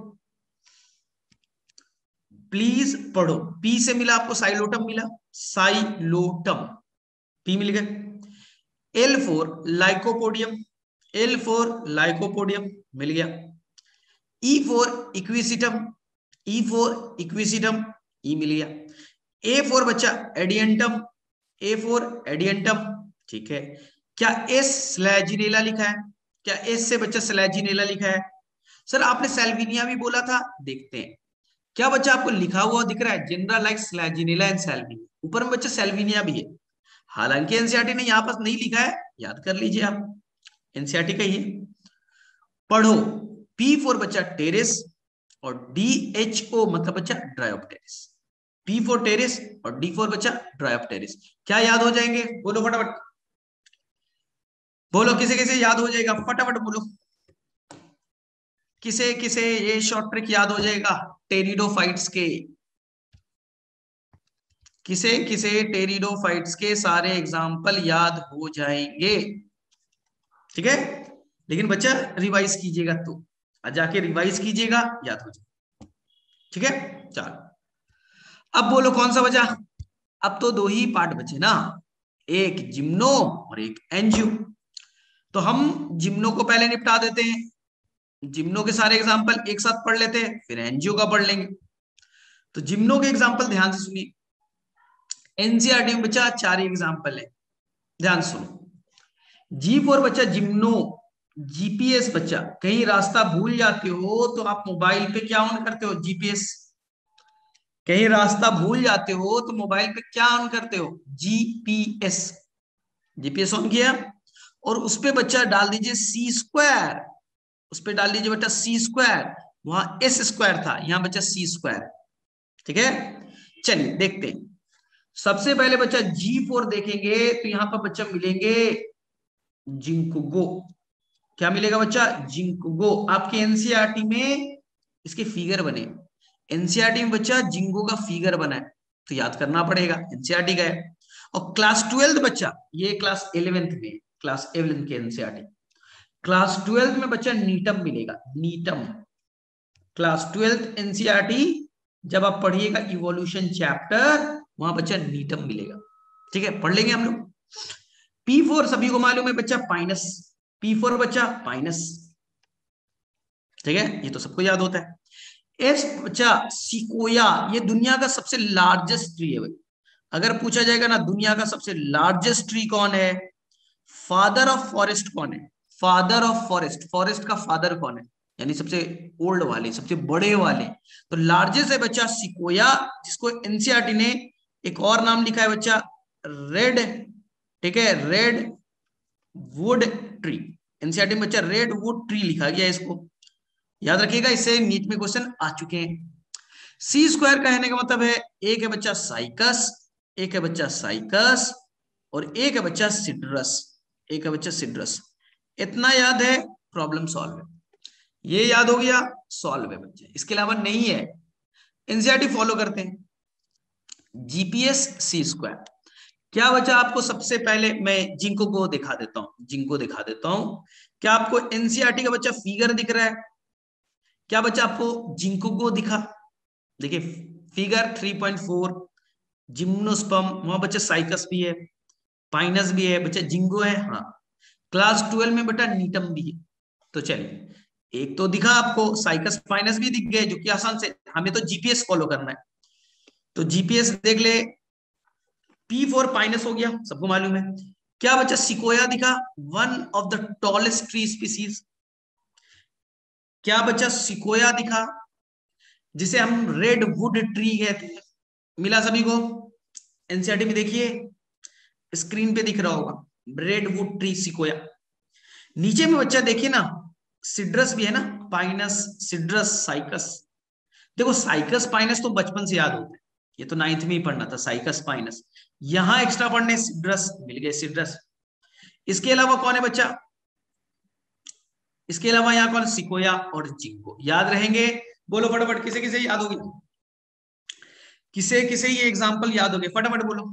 प्लीज पढ़ो। पी से मिला आपको साइलोटम मिला, साइलोटम, पी मिल गया। L4 लाइकोपोडियम, L4 लाइकोपोडियम मिल गया। E4 इक्विसिटम, E4 इक्विसिटम, ई मिल गया। A4 बच्चा एडियंटम, A4 एडियंटम, ठीक है। क्या S स्लैजिनेला लिखा है, क्या S से बच्चा स्लैजिनेला लिखा है? सर आपने सेल्विनिया भी बोला था, देखते हैं क्या बच्चा आपको लिखा हुआ दिख रहा है, general like selaginella and salvinia, ऊपर में बच्चा सेल्विनिया भी है, हालांकि एनसीईआरटी ने यहां पास नहीं लिखा है, याद कर लीजिए आप, एनसीईआरटी का ही है। पढ़ो, P4 बच्चा टेरेस, और DHO मतलब बच्चा ड्रायोप्टेरिस, P4 टेरेस और D4 बच्चा ड्रायोप्टेरिस, क्या याद हो जाएंगे, बोलो फटाफट, बोलो किसे किसे याद हो जाएगा, फटाफट बोलो, किसे किसे ये शॉर्ट ट्रिक याद हो जाएगा टेरिडोफाइट्स के, किसे किसे टेरिडोफाइट्स के सारे एग्जाम्पल याद हो जाएंगे, ठीक है। लेकिन बच्चा रिवाइज कीजिएगा, तो जाके रिवाइज कीजिएगा, याद हो जाएगा, ठीक है। चलो अब बोलो कौन सा बचा, अब तो 2 ही पार्ट बचे ना, एक जिम्नो और एक एंजियो, तो हम जिम्नो को पहले निपटा देते हैं, जिम्नो के सारे एग्जाम्पल एक साथ पढ़ लेते हैं, फिर एनजीओ का पढ़ लेंगे। तो जिम्नो के एग्जाम्पल ध्यान से सुनिए, एनसीईआरटी में बच्चा 4 एग्जाम्पल है, ध्यान सुनो। G4 बच्चा जिम्नो, जीपीएस बच्चा, कहीं रास्ता भूल जाते हो तो आप मोबाइल पे क्या ऑन करते हो, जीपीएस, कहीं रास्ता भूल जाते हो तो मोबाइल पे क्या ऑन करते हो, जीपीएस, जीपीएस ऑन किया, और उस पे बच्चा डाल दीजिए सी स्क्वायर, उस पे डाल दीजिए बेटा सी स्क्वायर, वहां एस स्क्वायर था, यहां बच्चा सी स्क्वायर, ठीक है। चलिए देखते हैं, सबसे पहले बच्चा G4 देखेंगे तो यहां पर बच्चा मिलेंगे जिंकुगो, क्या मिलेगा बच्चा, जिंकुगो, आपके एनसीईआरटी में इसके फिगर बने, एनसीईआरटी में बच्चा जिंको का फिगर बना है, तो याद करना पड़ेगा, एनसीईआरटी का है। और क्लास 12 बच्चा, ये क्लास 11th में, क्लास 11th के एनसीईआरटी, क्लास 12th में बच्चा नीटम मिलेगा, नीटम, क्लास 12th एनसीईआरटी जब आप पढ़िएगा इवोल्यूशन चैप्टर, वहां बच्चा नीटम मिलेगा, ठीक है, पढ़ लेंगे हम लोग। P4 सभी को मालूम है बच्चा पाइनस, P4 बच्चा पाइनस, ठीक है, ये तो सबको याद होता है। एस बच्चा सिकोया, ये दुनिया का सबसे लार्जेस्ट ट्री है भाई। अगर पूछा जाएगा ना दुनिया का सबसे लार्जेस्ट ट्री कौन है, फादर ऑफ फॉरेस्ट कौन है, फादर ऑफ फॉरेस्ट, फॉरेस्ट का फादर कौन है, यानी सबसे ओल्ड वाले, सबसे बड़े वाले, तो लार्जेस्ट है बच्चा सिकोया, जिसको एनसीईआरटी ने एक और नाम लिखा है बच्चा, रेड, ठीक है, रेड वुड ट्री। एनसीईआरटी में बच्चा रेड वुड ट्री लिखा गया है इसको, याद रखिएगा, इससे नीट में क्वेश्चन आ चुके हैं। सी स्क्वायर कहने का मतलब है, एक है बच्चा साइकस, एक है बच्चा साइकस, और एक है बच्चा सिड्रस, एक है बच्चा सिड्रस। इतना याद है, प्रॉब्लम सॉल्व है, ये याद हो गया, सॉल्व है बच्चे, इसके अलावा नहीं है। एनसीईआरटी फॉलो करते हैं, जीपीएस सी स्क्वायर। क्या बच्चा आपको सबसे पहले मैं जिंको को दिखा देता हूं, जिंको दिखा देता हूं। क्या आपको एनसीईआरटी का बच्चा फिगर दिख रहा है? क्या बच्चा आपको जिंको को दिखा? देखिए फिगर 3.4, जिम्नोस्पर्म, वहां बच्चा साइकस भी है, पाइनस भी है, बच्चा जिंगो है, हाँ। क्लास 12 में बेटा नीटम भी है। तो चलिए, एक तो दिखा आपको, साइकस पाइनस भी दिख गए, जो कि आसान से, हमें तो जीपीएस फॉलो करना है, तो जीपीएस देख ले। पी फॉर पाइनस हो गया, सबको मालूम है। क्या बच्चा सिकोया दिखा, one of the tallest tree species. क्या बच्चा सिकोया दिखा, जिसे हम रेड वुड ट्री कहते हैं, मिला सभी को? एनसीईआरटी में देखिए, स्क्रीन पे दिख रहा होगा, रेड वुड ट्री सिकोया। नीचे में बच्चा देखिए ना, सिड्रस भी है ना, पाइनस सिड्रस साइकस। देखो साइकस पाइनस तो बचपन से याद होता है, ये तो नाइन्थ में ही पढ़ना था, साइकस पाइनस। यहां एक्स्ट्रा पढ़ने सिड्रस मिल गए, सिड्रस। इसके अलावा कौन है बच्चा, इसके अलावा यहाँ कौन, सिकोया और जिंको, याद रहेंगे? बोलो फटाफट, किसे किसे याद होगी, किसे किसे ये एग्जाम्पल याद हो गए, फटाफट बोलो,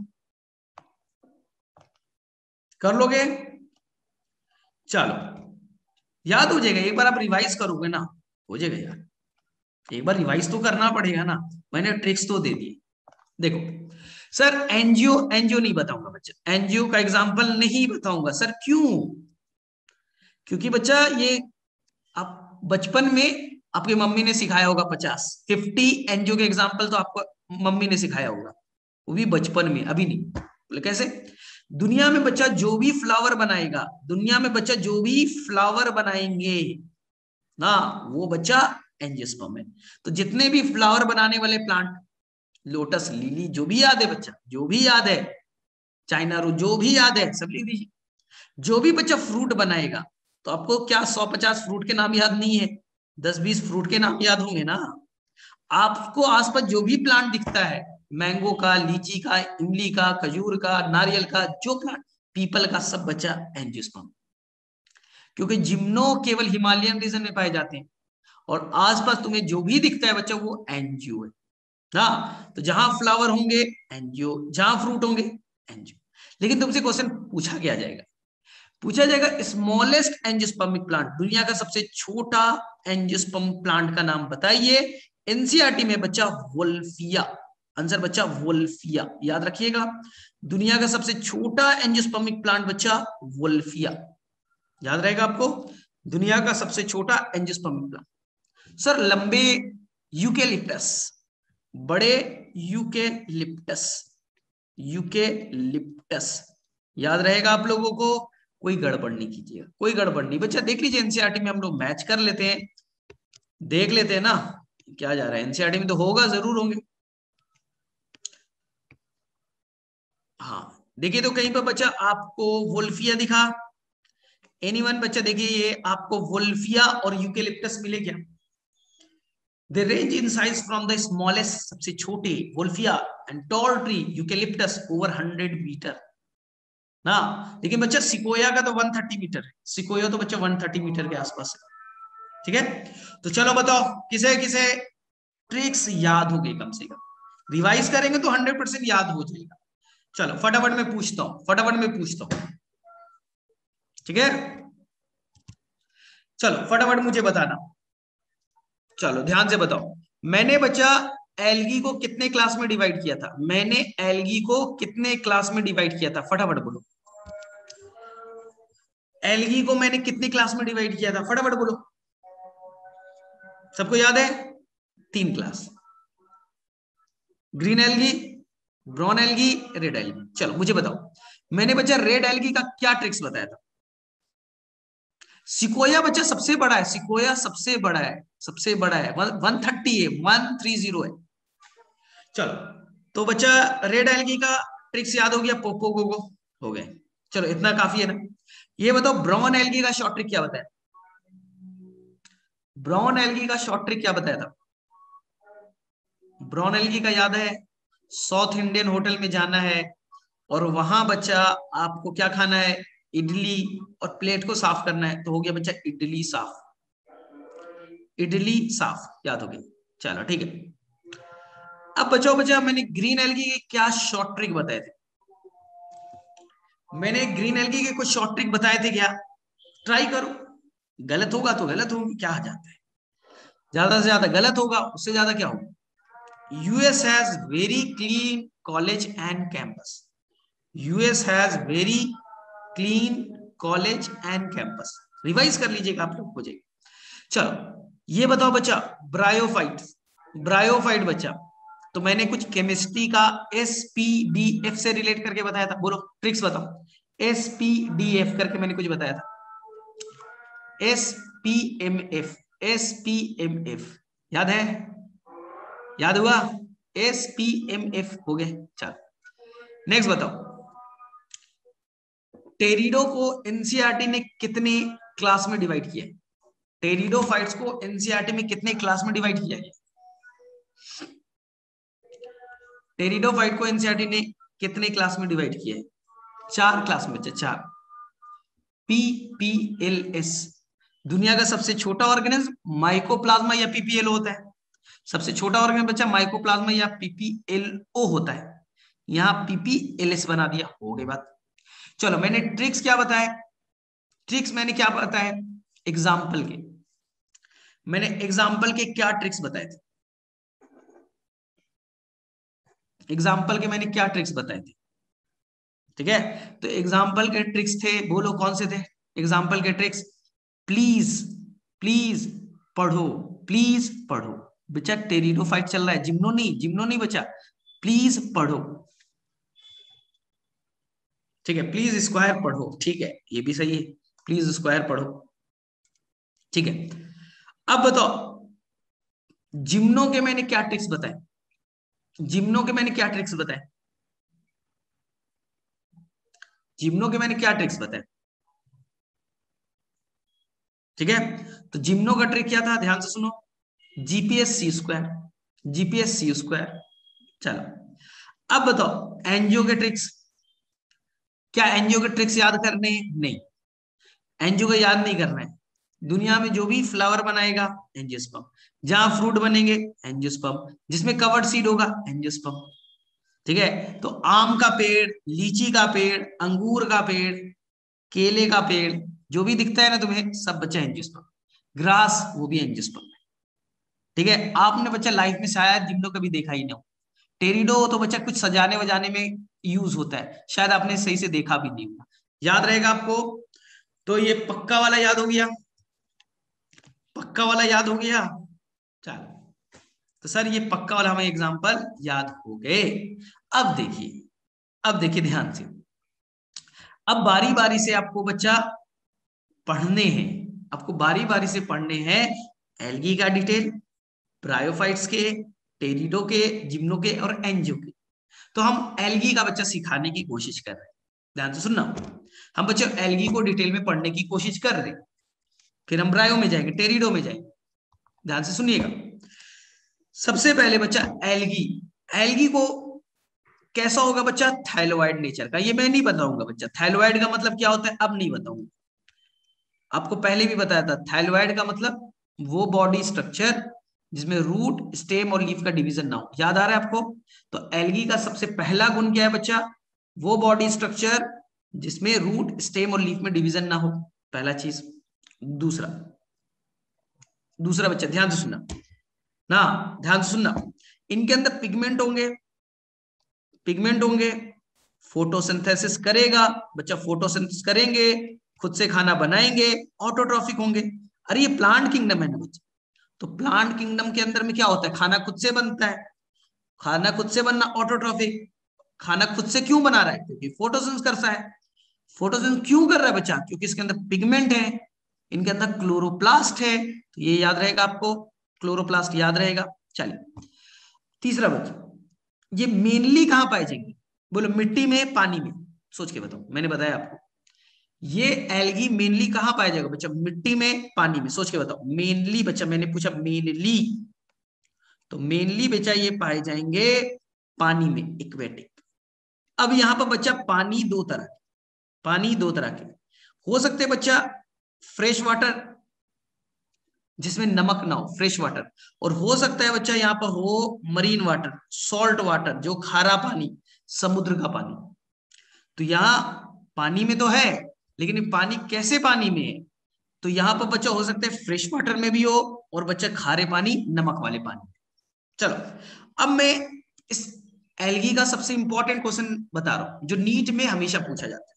कर लोगे? चलो, याद हो जाएगा, एक बार आप रिवाइज करोगे ना, हो जाएगा यार, एक बार रिवाइज तो करना पड़ेगा ना, मैंने ट्रिक्स तो दे दिए। देखो सर, एनजीओ, एनजीओ नहीं बताऊंगा बच्चा, एनजीओ का एग्जांपल नहीं बताऊंगा सर, क्यों? क्योंकि बच्चा ये आप बचपन में आपकी मम्मी ने सिखाया होगा, 50 50 एनजीओ के एग्जांपल तो आपको मम्मी ने सिखाया होगा, वो भी बचपन में, अभी नहीं। बोले कैसे? दुनिया में बच्चा जो भी फ्लावर बनाएगा, दुनिया में बच्चा जो भी फ्लावर बनाएंगे ना, वो बच्चा एंजियोस्पर्म है। तो जितने भी फ्लावर बनाने वाले प्लांट, लोटस लिली, जो भी याद है बच्चा, जो भी याद है, चाइना रो, जो भी याद है सब लिख दीजिए। जो भी बच्चा फ्रूट बनाएगा, तो आपको क्या 150 फ्रूट के नाम याद नहीं है, 10 20 फ्रूट के नाम याद होंगे ना। आपको आसपास जो भी प्लांट दिखता है, मैंगो का, लीची का, इमली का, खजूर का, नारियल का, जो प्लांट, पीपल का, सब बच्चा एंजियोस्पर्म। क्योंकि जिम्नो केवल हिमालयन रीजन में पाए जाते हैं, और आसपास तुम्हें जो भी दिखता है बच्चा, वो एंजियो है। हाँ, तो जहां फ्लावर होंगे एंजियो, जहां फ्रूट होंगे एंजियो। लेकिन तुमसे क्वेश्चन पूछा क्या जाएगा, पूछा जाएगा स्मॉलेस्ट एंजियोस्पर्मिक प्लांट, दुनिया का सबसे छोटा एंजियोस्पर्म प्लांट का नाम बताइए। एनसीईआरटी में बच्चा वोल्फिया, आंसर बच्चा वोल्फिया, याद रखिएगा। दुनिया का सबसे छोटा एंजियोस्पर्मिक प्लांट बच्चा वोल्फिया, याद रहेगा आपको, दुनिया का सबसे छोटा एंजियोस्पर्मिक प्लांट। सर लंबे यूकेलिप्टस, बड़े यूकेलिप्टस, यूकेलिप्टस, याद रहेगा आप लोगों को, कोई गड़बड़ नहीं कीजिएगा, कोई गड़बड़ नहीं बच्चा, देख लीजिए एनसीईआरटी में हम लोग मैच कर लेते हैं, देख लेते हैं ना क्या जा रहा है, एनसीईआरटी में तो होगा, जरूर होंगे। हाँ देखिए, तो कहीं पर बच्चा आपको वोल्फिया दिखा, एनीवन बच्चा, देखिए ये आपको वोल्फिया और यूकेलिप्टस मिले क्या? They range in size from the smallest, सबसे छोटे wolffia, and tall tree eucalyptus over 100 metre ना। लेकिन बच्चा सिकोया का तो 130 मीटर है, सिकोया तो बच्चा 130 मीटर के आसपास है, ठीक है। तो चलो बताओ, किसे किसे ट्रिक्स याद हो गई, कम से कम रिवाइज करेंगे तो 100% याद हो जाएगा। चलो फटाफट में पूछता हूं, फटाफट में पूछता हूं, ठीक है। चलो फटाफट मुझे बताना, चलो ध्यान से बताओ, मैंने बच्चा एल्गी को कितने क्लास में डिवाइड किया था, मैंने एल्गी को कितने क्लास में डिवाइड किया था, फटाफट बोलो। एल्गी को मैंने कितनी क्लास में डिवाइड किया था, फटाफट बोलो, सबको याद है? 3 class, green algae, brown algae, red algae. चलो मुझे बताओ, मैंने बच्चा रेड एल्गी का क्या ट्रिक्स बताया था? सिकोया बच्चा सबसे बड़ा है, सिकोया सबसे बड़ा है, सबसे बड़ा है, 130 है, 130 है। चलो तो बच्चा रेड एल्गी का ट्रिक्स याद हो गया, पोपो गोगो हो गए। चलो इतना काफी है ना। ये बताओ ब्राउन एल्गी का शॉर्ट ट्रिक क्या बताया? ब्राउन एल्गी का शॉर्ट ट्रिक क्या बताया था? ब्राउन एल्गी का याद है? साउथ इंडियन होटल में जाना है और वहां बच्चा आपको क्या खाना है? इडली, और प्लेट को साफ करना है, तो हो गया बच्चा इडली साफ, इडली साफ, याद हो गया। चलो ठीक है। अब बचाओ बच्चा, मैंने ग्रीन एल्गी के क्या शॉर्ट ट्रिक बताए थे? मैंने ग्रीन एल्गी के कुछ शॉर्ट ट्रिक बताए थे क्या? ट्राई करो, गलत होगा तो गलत होगी, क्या आ जाता है, ज्यादा से ज्यादा गलत होगा, उससे ज्यादा क्या होगा। US has very clean college and campus, US has very clean college and campus, revise कर लीजिएगा आप लोग, हो जाएगा। चलो ये बताओ बच्चा, ब्रायोफाइट, ब्रायोफाइट बच्चा, तो मैंने कुछ केमिस्ट्री का एसपीडीएफ से रिलेट करके बताया था, बोलो ट्रिक्स बताओ। एसपीडीएफ करके मैंने कुछ बताया था, एसपीएमएफ, एसपीएमएफ याद है? याद हुआ? एसपीएमएफ हो गए। चलो नेक्स्ट बताओ, टेरिडो को एनसीईआरटी ने कितने क्लास में डिवाइड किया? टेरिडोफाइट्स को एनसीईआरटी में कितने क्लास में डिवाइड किया गया? टेरिडोफाइट को एनसीईआरटी ने कितने क्लास में डिवाइड किया है? 4 क्लास में बच्चा, 4। पीपीएलएस, दुनिया का सबसे छोटा ऑर्गेनिज्म माइकोप्लाज्मा या पीपीएल होता है। सबसे छोटा ऑर्गेनिज्म बच्चा माइकोप्लाज्मा या पीपीएलओ होता है, यहां पीपीएलएस बना दिया, हो गई बात। चलो मैंने ट्रिक्स क्या बताए? ट्रिक्स मैंने क्या बताया? एग्जाम्पल के, मैंने एग्जाम्पल के क्या ट्रिक्स बताए थे? एग्जाम्पल के मैंने क्या ट्रिक्स बताए थे? ठीक है, तो एग्जाम्पल के ट्रिक्स थे, बोलो कौन से थे एग्जाम्पल के ट्रिक्स? प्लीज, प्लीज पढ़ो, प्लीज पढ़ो बच्चा, टेरिडोफाइट चल रहा है, जिम्नो नहीं, जिम्नो नहीं बच्चा, प्लीज पढ़ो। ठीक है, प्लीज स्क्वायर पढ़ो, ठीक है ये भी सही है, प्लीज स्क्वायर पढ़ो। ठीक है, अब बताओ जिम्नो के मैंने क्या ट्रिक्स बताए? जिम्नो के मैंने क्या ट्रिक्स बताए? जिम्नो के मैंने क्या ट्रिक्स बताए? ठीक है, तो जिम्नो का ट्रिक क्या था, ध्यान से सुनो, GPS C square, GPS C square. चलो अब बताओ एनजीओ के ट्रिक्स, क्या एनजीओ के ट्रिक्स याद करने? नहीं, एनजीओ का याद नहीं करना है। दुनिया में जो भी फ्लावर बनाएगा एंजियोस्पर्म, जहां फ्रूट बनेंगे एंजियोस्पर्म, जिसमें कवर्ड सीड होगा एंजियोस्पर्म। ठीक है, तो आम का पेड़, लीची का पेड़, अंगूर का पेड़, केले का पेड़, जो भी दिखता है ना तुम्हें, सब बच्चा एंजियोस्पर्म। ग्रास वो भी एंजियोस्पर्म है। ठीक है, आपने बच्चा लाइफ में शायद जिम्नो कभी देखा ही ना हो। टेरिडो तो बच्चा कुछ सजाने वजाने में यूज होता है, शायद आपने सही से देखा भी नहीं होगा, याद रहेगा आपको। तो ये पक्का वाला याद हो गया, पक्का वाला याद हो गया। चलो, तो सर ये पक्का वाला हमें एग्जांपल याद हो गए। अब देखिए, अब देखिए ध्यान से, अब बारी बारी से आपको बच्चा पढ़ने हैं, आपको बारी बारी से पढ़ने हैं एल्गी का डिटेल, ब्रायोफाइट्स के, टेरिडो के, जिम्नो के और एंजियो के। तो हम एल्गी का बच्चा सिखाने की कोशिश कर रहे हैं, ध्यान से सुनना, हम बच्चे एल्गी को डिटेल में पढ़ने की कोशिश कर रहे हैं, फिर हम ब्रायो में जाएंगे, टेरिडो में जाएंगे, ध्यान से सुनिएगा। सबसे पहले बच्चा एल्गी, एल्गी को कैसा होगा बच्चा, थाइलॉइड नेचर का, ये मैं नहीं बताऊंगा बच्चा, थाइलॉइड का मतलब क्या होता है अब नहीं बताऊंगा, आपको पहले भी बताया था, थाइलॉइड का मतलब वो बॉडी स्ट्रक्चर जिसमें रूट, स्टेम और लीफ का डिवीजन ना हो, याद आ रहा है आपको? तो एल्गी का सबसे पहला गुण क्या है बच्चा, वो बॉडी स्ट्रक्चर जिसमें रूट, स्टेम और लीफ में डिवीजन ना हो, पहला चीज। दूसरा, दूसरा बच्चा ध्यान से सुनना ना, ध्यान से सुनना, इनके अंदर पिगमेंट होंगे, पिगमेंट होंगे, फोटोसिंथेसिस करेगा बच्चा, फोटोसिंथेसिस करेंगे, खुद से खाना बनाएंगे, ऑटोट्रॉफिक होंगे। अरे ये प्लांट किंगडम है ना बच्चा, तो प्लांट किंगडम के अंदर में क्या होता है, खाना खुद से बनता है, खाना खुद से बनना ऑटोट्रॉफिक। खाना खुद से क्यों बना रहा है, क्योंकि फोटोसिंथेसिस करता है। फोटोसिंथेसिस क्यों कर रहा है बच्चा, क्योंकि इसके अंदर पिगमेंट है, इनके अंदर क्लोरोप्लास्ट है, तो ये याद रहेगा आपको, क्लोरोप्लास्ट याद रहेगा। चलिए तीसरा बच्चा, ये मेनली कहां पाए जाएंगे, बोलो मिट्टी में, पानी में, सोच के बताओ, मैंने बताया आपको ये एल्गी मेनली कहां पाया जाएगा बच्चा, मिट्टी में, पानी में, सोच के बताओ मेनली। बच्चा मैंने पूछा मेनली, तो मेनली बच्चा ये पाए जाएंगे पानी में, एक्वेटिक। अब यहां पर बच्चा पानी दो तरह के, पानी दो तरह के हो सकते हैं बच्चा, फ्रेश वाटर जिसमें नमक ना हो, फ्रेश वाटर, और हो सकता है बच्चा यहाँ पर हो मरीन वाटर, सॉल्ट वाटर, जो खारा पानी, समुद्र का पानी। तो यहाँ पानी में तो है, लेकिन ये पानी कैसे पानी में है, तो यहाँ पर बच्चा हो सकता है फ्रेश वाटर में भी हो, और बच्चा खारे पानी, नमक वाले पानी। चलो अब मैं इस एल्गी का सबसे इंपॉर्टेंट क्वेश्चन बता रहा हूं, जो नीट में हमेशा पूछा जाता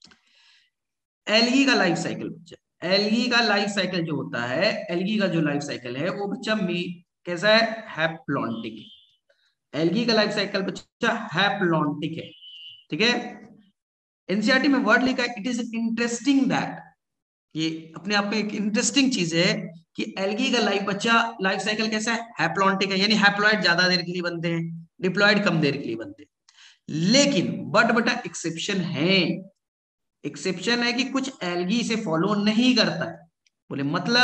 है। एल्गी का लाइफ साइकिल बच्चा, एल्गी का लाइफ साइकिल जो होता है, एल्गी का जो लाइफ साइकिल है वो बच्चा कैसा है, हैप्लॉन्टिक। एल्गी का लाइफ साइकिल बच्चा हैप्लॉन्टिक है, ठीक है। एनसीईआरटी में वर्ड लिखा है, इट इज इंटरेस्टिंग दैट, ये अपने आप में एक इंटरेस्टिंग चीज है कि एल्गी का लाइफ बच्चा लाइफ साइकिल कैसा है, हैप्लॉन्टिक है, यानी हैप्लॉइड ज्यादा देर के लिए बनते हैं, डिप्लॉइड कम देर के लिए बनते हैं। लेकिन बट बेटा एक्सेप्शन है, एक्सेप्शन है कि कुछ एल्गी इसे फॉलो नहीं करता है। बोले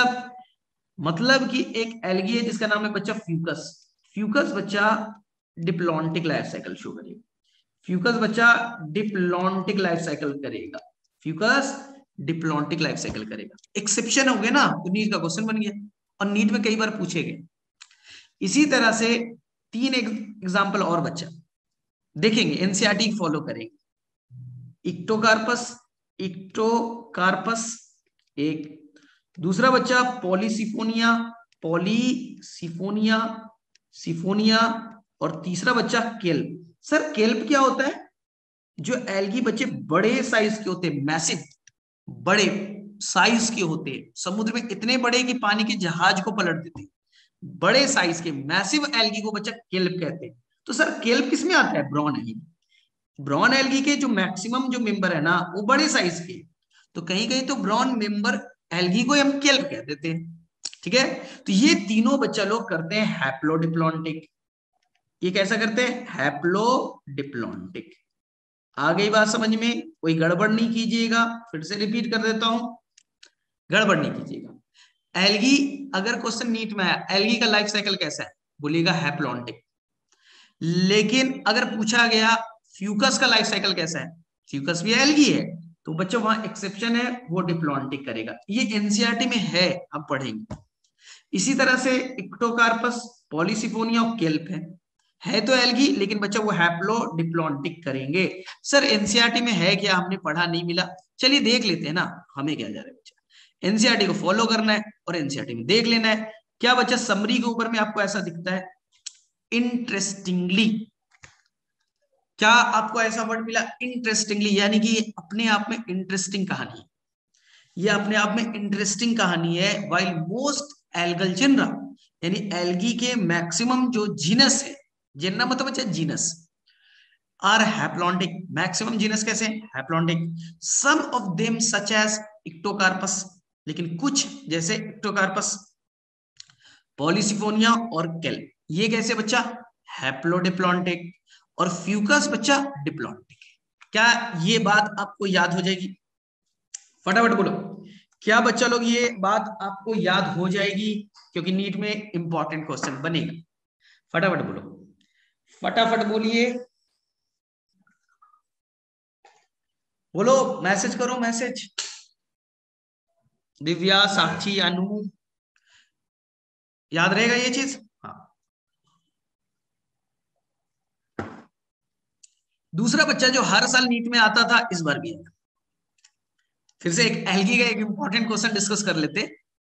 मतलब कि एक एल्गी है जिसका नाम है बच्चा फ्यूकस, फ्यूकस बच्चा डिप्लॉन्टिक लाइफ साइकिल शो करेगा, फ्यूकस बच्चा डिप्लॉन्टिक लाइफ साइकिल करेगा, फ्यूकस डिप्लॉन्टिक लाइफ साइकिल करेगा। एक्सेप्शन हो गया ना, तो नीट का क्वेश्चन बन गया, और नीट में कई बार पूछे गए। इसी तरह से तीन एग्जांपल और बच्चा देखेंगे, एनसीईआरटी फॉलो करेंगे। इक्टोकार्पस, इक्टोकार्पस एक, दूसरा बच्चा पॉलीसिफोनिया, पॉलीसिफोनिया, सिफोनिया, और तीसरा बच्चा केल्प। सर केल्प क्या होता है, जो एल्गी बच्चे बड़े साइज के होते हैं, मैसिव, बड़े साइज के होते हैं, समुद्र में इतने बड़े कि पानी के जहाज को पलट देते हैं, बड़े साइज के मैसिव एल्गी को बच्चा केल्प कहते हैं। तो सर केल्प किसमें आता है, ब्रॉन एल्गी। ब्रॉन एल्गी के जो मैक्सिमम जो मेंबर है ना वो बड़े साइज के, तो कहीं कहीं तो ब्रॉन मेंबर एल्गी को हम केल्प कह देते हैं, ठीक है। तो ये तीनों बच्चा लोग करते हैं हैप्लोडिप्लॉन्टिक। ये कैसा करते हैं, हैप्लोडिप्लॉन्टिक। आ गई बात समझ में, कोई गड़बड़ नहीं कीजिएगा, फिर से रिपीट कर देता हूं, गड़बड़ नहीं कीजिएगा। एल्गी अगर क्वेश्चन नीट में आया, एल्गी का लाइफ साइकिल कैसा है, बोलिएगा हैप्लॉन्टिक। लेकिन अगर पूछा गया फ्यूकस का लाइफ साइकिल कैसा है, फ्यूकस भी एल्गी है, तो बच्चों वहां एक्सेप्शन है, वो डिप्लॉन्टिक करेगा। ये एनसीईआरटी में है, अब पढ़ेंगे। इसी तरह से इक्टोकार्पस, पॉलीसिफोनिया और केल्प है तो एल्गी, लेकिन बच्चा वो हैप्लो डिप्लॉन्टिक करेंगे। सर एनसीईआरटी में है क्या, हमने पढ़ा नहीं मिला, चलिए देख लेते हैं ना, हमें क्या जा रहा है बच्चा, एनसीईआरटी को फॉलो करना है और एनसीईआरटी में देख लेना है। क्या बच्चा समरी के ऊपर में आपको ऐसा दिखता है, इंटरेस्टिंगली, क्या आपको ऐसा वर्ड मिला, इंटरेस्टिंगली, यानी कि अपने आप में इंटरेस्टिंग कहानी है, ये अपने आप में इंटरेस्टिंग कहानी है। वाइल मोस्ट एल्गल जिनरा, यानी एल्गी के मैक्सिमम जो जीनस है, जिनरा मतलब बच्चा genus, are haplontic, maximum genus कैसे haplontic, some of them such as ectocarpus, लेकिन कुछ जैसे इक्टोकार्पस, पॉलीसिफोनिया और केल, ये कैसे बच्चा हैप्लोडिप्लॉन्टिक, और फ्यूकस बच्चा डिप्लॉन्टिक। क्या ये बात आपको याद हो जाएगी, फटाफट बोलो, क्या बच्चा लोग ये बात आपको याद हो जाएगी, क्योंकि नीट में इंपॉर्टेंट क्वेश्चन बनेगा। फटाफट बोलो, फटाफट बोलिए, बोलो, मैसेज करो मैसेज, दिव्या, साक्षी, अनु, याद रहेगा ये चीज, हाँ। दूसरा बच्चा जो हर साल नीट में आता था, इस बार भी आएगा। फिर से एक एल्गी का एक इंपॉर्टेंट क्वेश्चन डिस्कस कर लेते।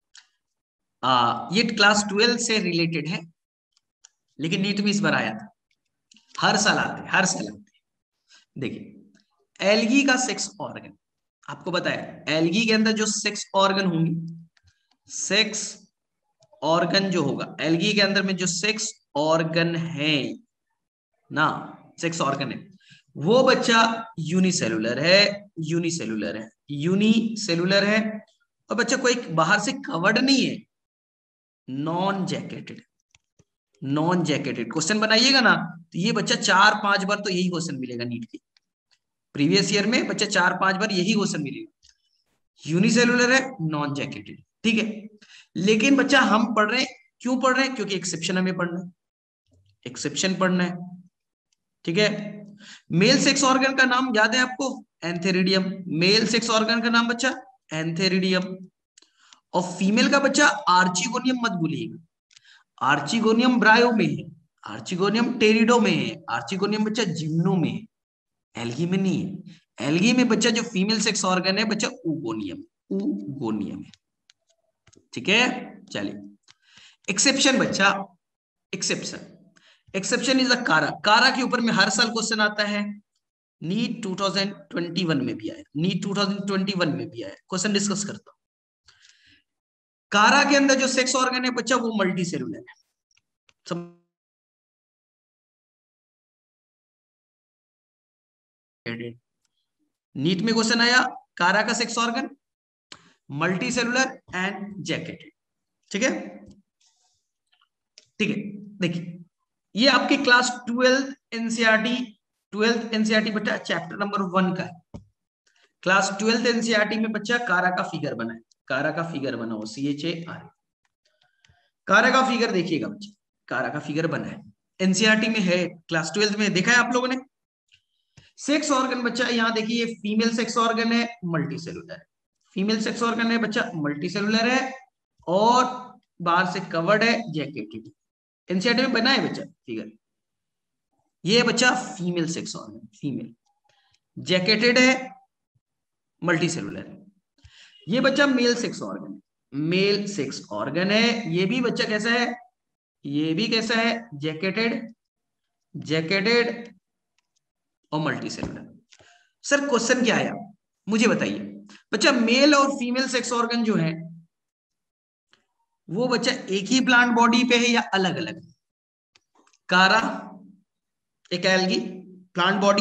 ये क्लास 12 से रिलेटेड है, लेकिन नीट में इस बार आया था, हर साल आते, हर साल आते। देखिए एल्गी का सेक्स ऑर्गन, आपको बताया एल्गी के अंदर जो सेक्स ऑर्गन होंगे, सेक्स ऑर्गन जो होगा, एल्गी के अंदर में जो सेक्स ऑर्गन है ना, सेक्स ऑर्गन है, वो बच्चा यूनिसेलुलर है, यूनिसेलुलर है, यूनिसेलुलर है। और बच्चा कोई बाहर से कवर्ड नहीं है, non jacketed, non jacketed. Question बनाइएगा ना तो ये बच्चा 4-5 बार तो यही क्वेश्चन मिलेगा नीट के प्रीवियस ईयर में, बच्चा 4-5 बार यही क्वेश्चन मिलेगा, यूनिसेलुलर है, नॉन जैकेटेड, ठीक है। लेकिन बच्चा हम पढ़ रहे हैं, क्यों पढ़ रहे हैं? क्योंकि एक्सेप्शन हमें पढ़ना है, एक्सेप्शन पढ़ना है, ठीक है। मेल सेक्स ऑर्गन का नाम याद है आपको? एंथेरिडियम। मेल सेक्स ऑर्गन का नाम बच्चा एंथेरिडियम। और फीमेल का बच्चा आर्चिगोनियम मत भूलिएगा, आर्चिगोनियम ब्रायो में है, आर्चिगोनियम टेरिडो में है, आर्चिगोनियम बच्चा जिम्नो में है, एल्गी में नहीं है। एल्गी में बच्चा जो फीमेल सेक्स ऑर्गन है बच्चा ऊगोनियम, ऊगोनियम है, ठीक है। चलिए एक्सेप्शन बच्चा, एक्सेप्शन, एक्सेप्शन इज अ कारा। कारा के ऊपर में हर साल क्वेश्चन आता है, नीट 2021 में भी आया, नीट 2021 में भी आया, क्वेश्चन डिस्कस करता हूं। कारा के अंदर जो सेक्स ऑर्गन है बच्चा वो मल्टी सेलुलर है, सब नीट में क्वेश्चन आया, कारा का sex organ multi cellular and jacketed, ठीक है, ठीक है। देखिए ये आपके क्लास 12th एनसीईआरटी बच्चा चैप्टर नंबर 1 का है। क्लास 12th एनसीईआरटी में बच्चा कारा का फिगर बना है, कारा का फिगर बना हो, CHAR, कारा का फिगर देखिएगा बच्चा, कारा का फिगर बना है, एनसीईआरटी में है, क्लास 12th में देखा है आप लोगों ने। सेक्स ऑर्गन बच्चा यहाँ देखिए, फीमेल सेक्स ऑर्गन है, मल्टी सेलुलर है, फीमेल सेक्स ऑर्गन है बच्चा, मल्टी सेलुलर है, और बाहर से कवर्ड है, जैकेटेड। एनसीईआरटी में बना है बच्चा फिगर, ये बच्चा female sex organ, female, jacketed है, मल्टी सेलुलर है। ये बच्चा मेल सेक्स ऑर्गन है, मेल सेक्स ऑर्गन है, ये भी बच्चा कैसा है, ये भी कैसा है, जैकेटेड, जैकेटेड और मल्टी सेलुलर। सर क्वेश्चन क्या आया मुझे बताइए बच्चा, मेल और फीमेल सेक्स ऑर्गन जो है वो बच्चा एक ही प्लांट बॉडी पे है या अलग अलग? कारा एक एल्गी प्लांट बॉडी,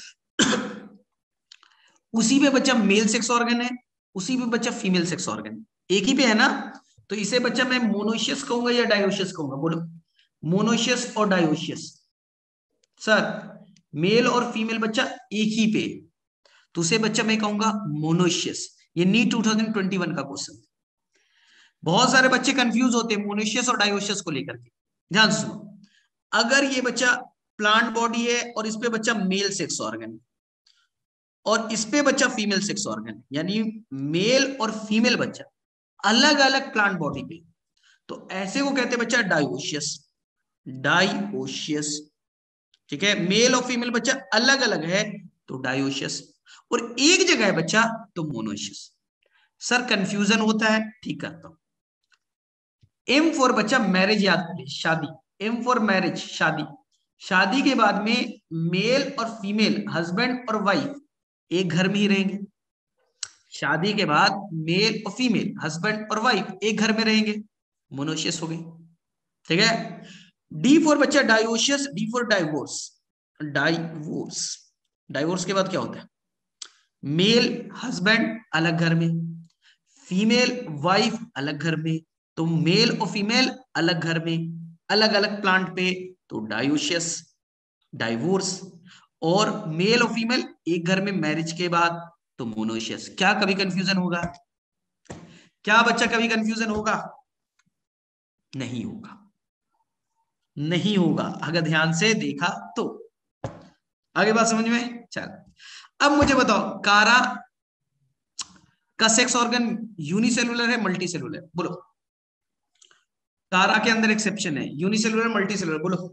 उसी पे बच्चा मेल सेक्स ऑर्गन है, उसी पे बच्चा फीमेल सेक्स ऑर्गन, एक ही पे है ना, तो इसे बच्चा मैं मोनोशियस कहूंगा या डायोशियस कहूंगा? बोलो, मोनोशियस और डायोशियस। सर मेल और फीमेल बच्चा एक ही पे, तो उसे बच्चा मैं कहूंगा मोनोशियस। ये नीट 2021 का क्वेश्चन। बहुत सारे बच्चे कंफ्यूज होते हैं मोनोशियस और डायोशियस को लेकर के, ध्यान से सुनो। अगर ये बच्चा प्लांट बॉडी है और इस पे बच्चा मेल सेक्स ऑर्गन और इस पे बच्चा फीमेल सेक्स ऑर्गन, यानी मेल और फीमेल बच्चा अलग अलग प्लांट बॉडी पे, तो ऐसे को कहते हैं बच्चा डायोशियस, डायोशियस, ठीक है। मेल और फीमेल बच्चा अलग अलग है तो डायोशियस, और एक जगह है बच्चा तो मोनोशियस। सर कंफ्यूजन होता है, ठीक करता हूं। एम फॉर बच्चा मैरिज याद करिए, शादी, एम फॉर मैरिज, शादी, शादी के बाद में मेल और फीमेल, हस्बैंड और वाइफ एक घर में ही रहेंगे, शादी के बाद मेल और फीमेल, हस्बैंड और वाइफ एक घर में रहेंगे, मोनोशियस हो गई, ठीक है। डी फॉर बच्चा dioecious, D for divorce, divorce, divorce के बाद क्या होता है, मेल हस्बैंड अलग घर में, फीमेल वाइफ अलग घर में, तो मेल और फीमेल अलग घर में, अलग अलग प्लांट पे, तो डायोशियस, डाइवोर्स। और मेल और फीमेल एक घर में मैरिज के बाद तो मोनोशियस। क्या कभी कंफ्यूजन होगा? क्या बच्चा कभी कंफ्यूजन होगा? नहीं होगा, नहीं होगा अगर ध्यान से देखा तो। आगे बात समझ में चल। अब मुझे बताओ, कारा का सेक्स ऑर्गन यूनिसेलुलर है मल्टी सेलुलर? बोलो, कारा के अंदर एक्सेप्शन है, यूनिसेलुलर मल्टी सेलुलर, बोलो।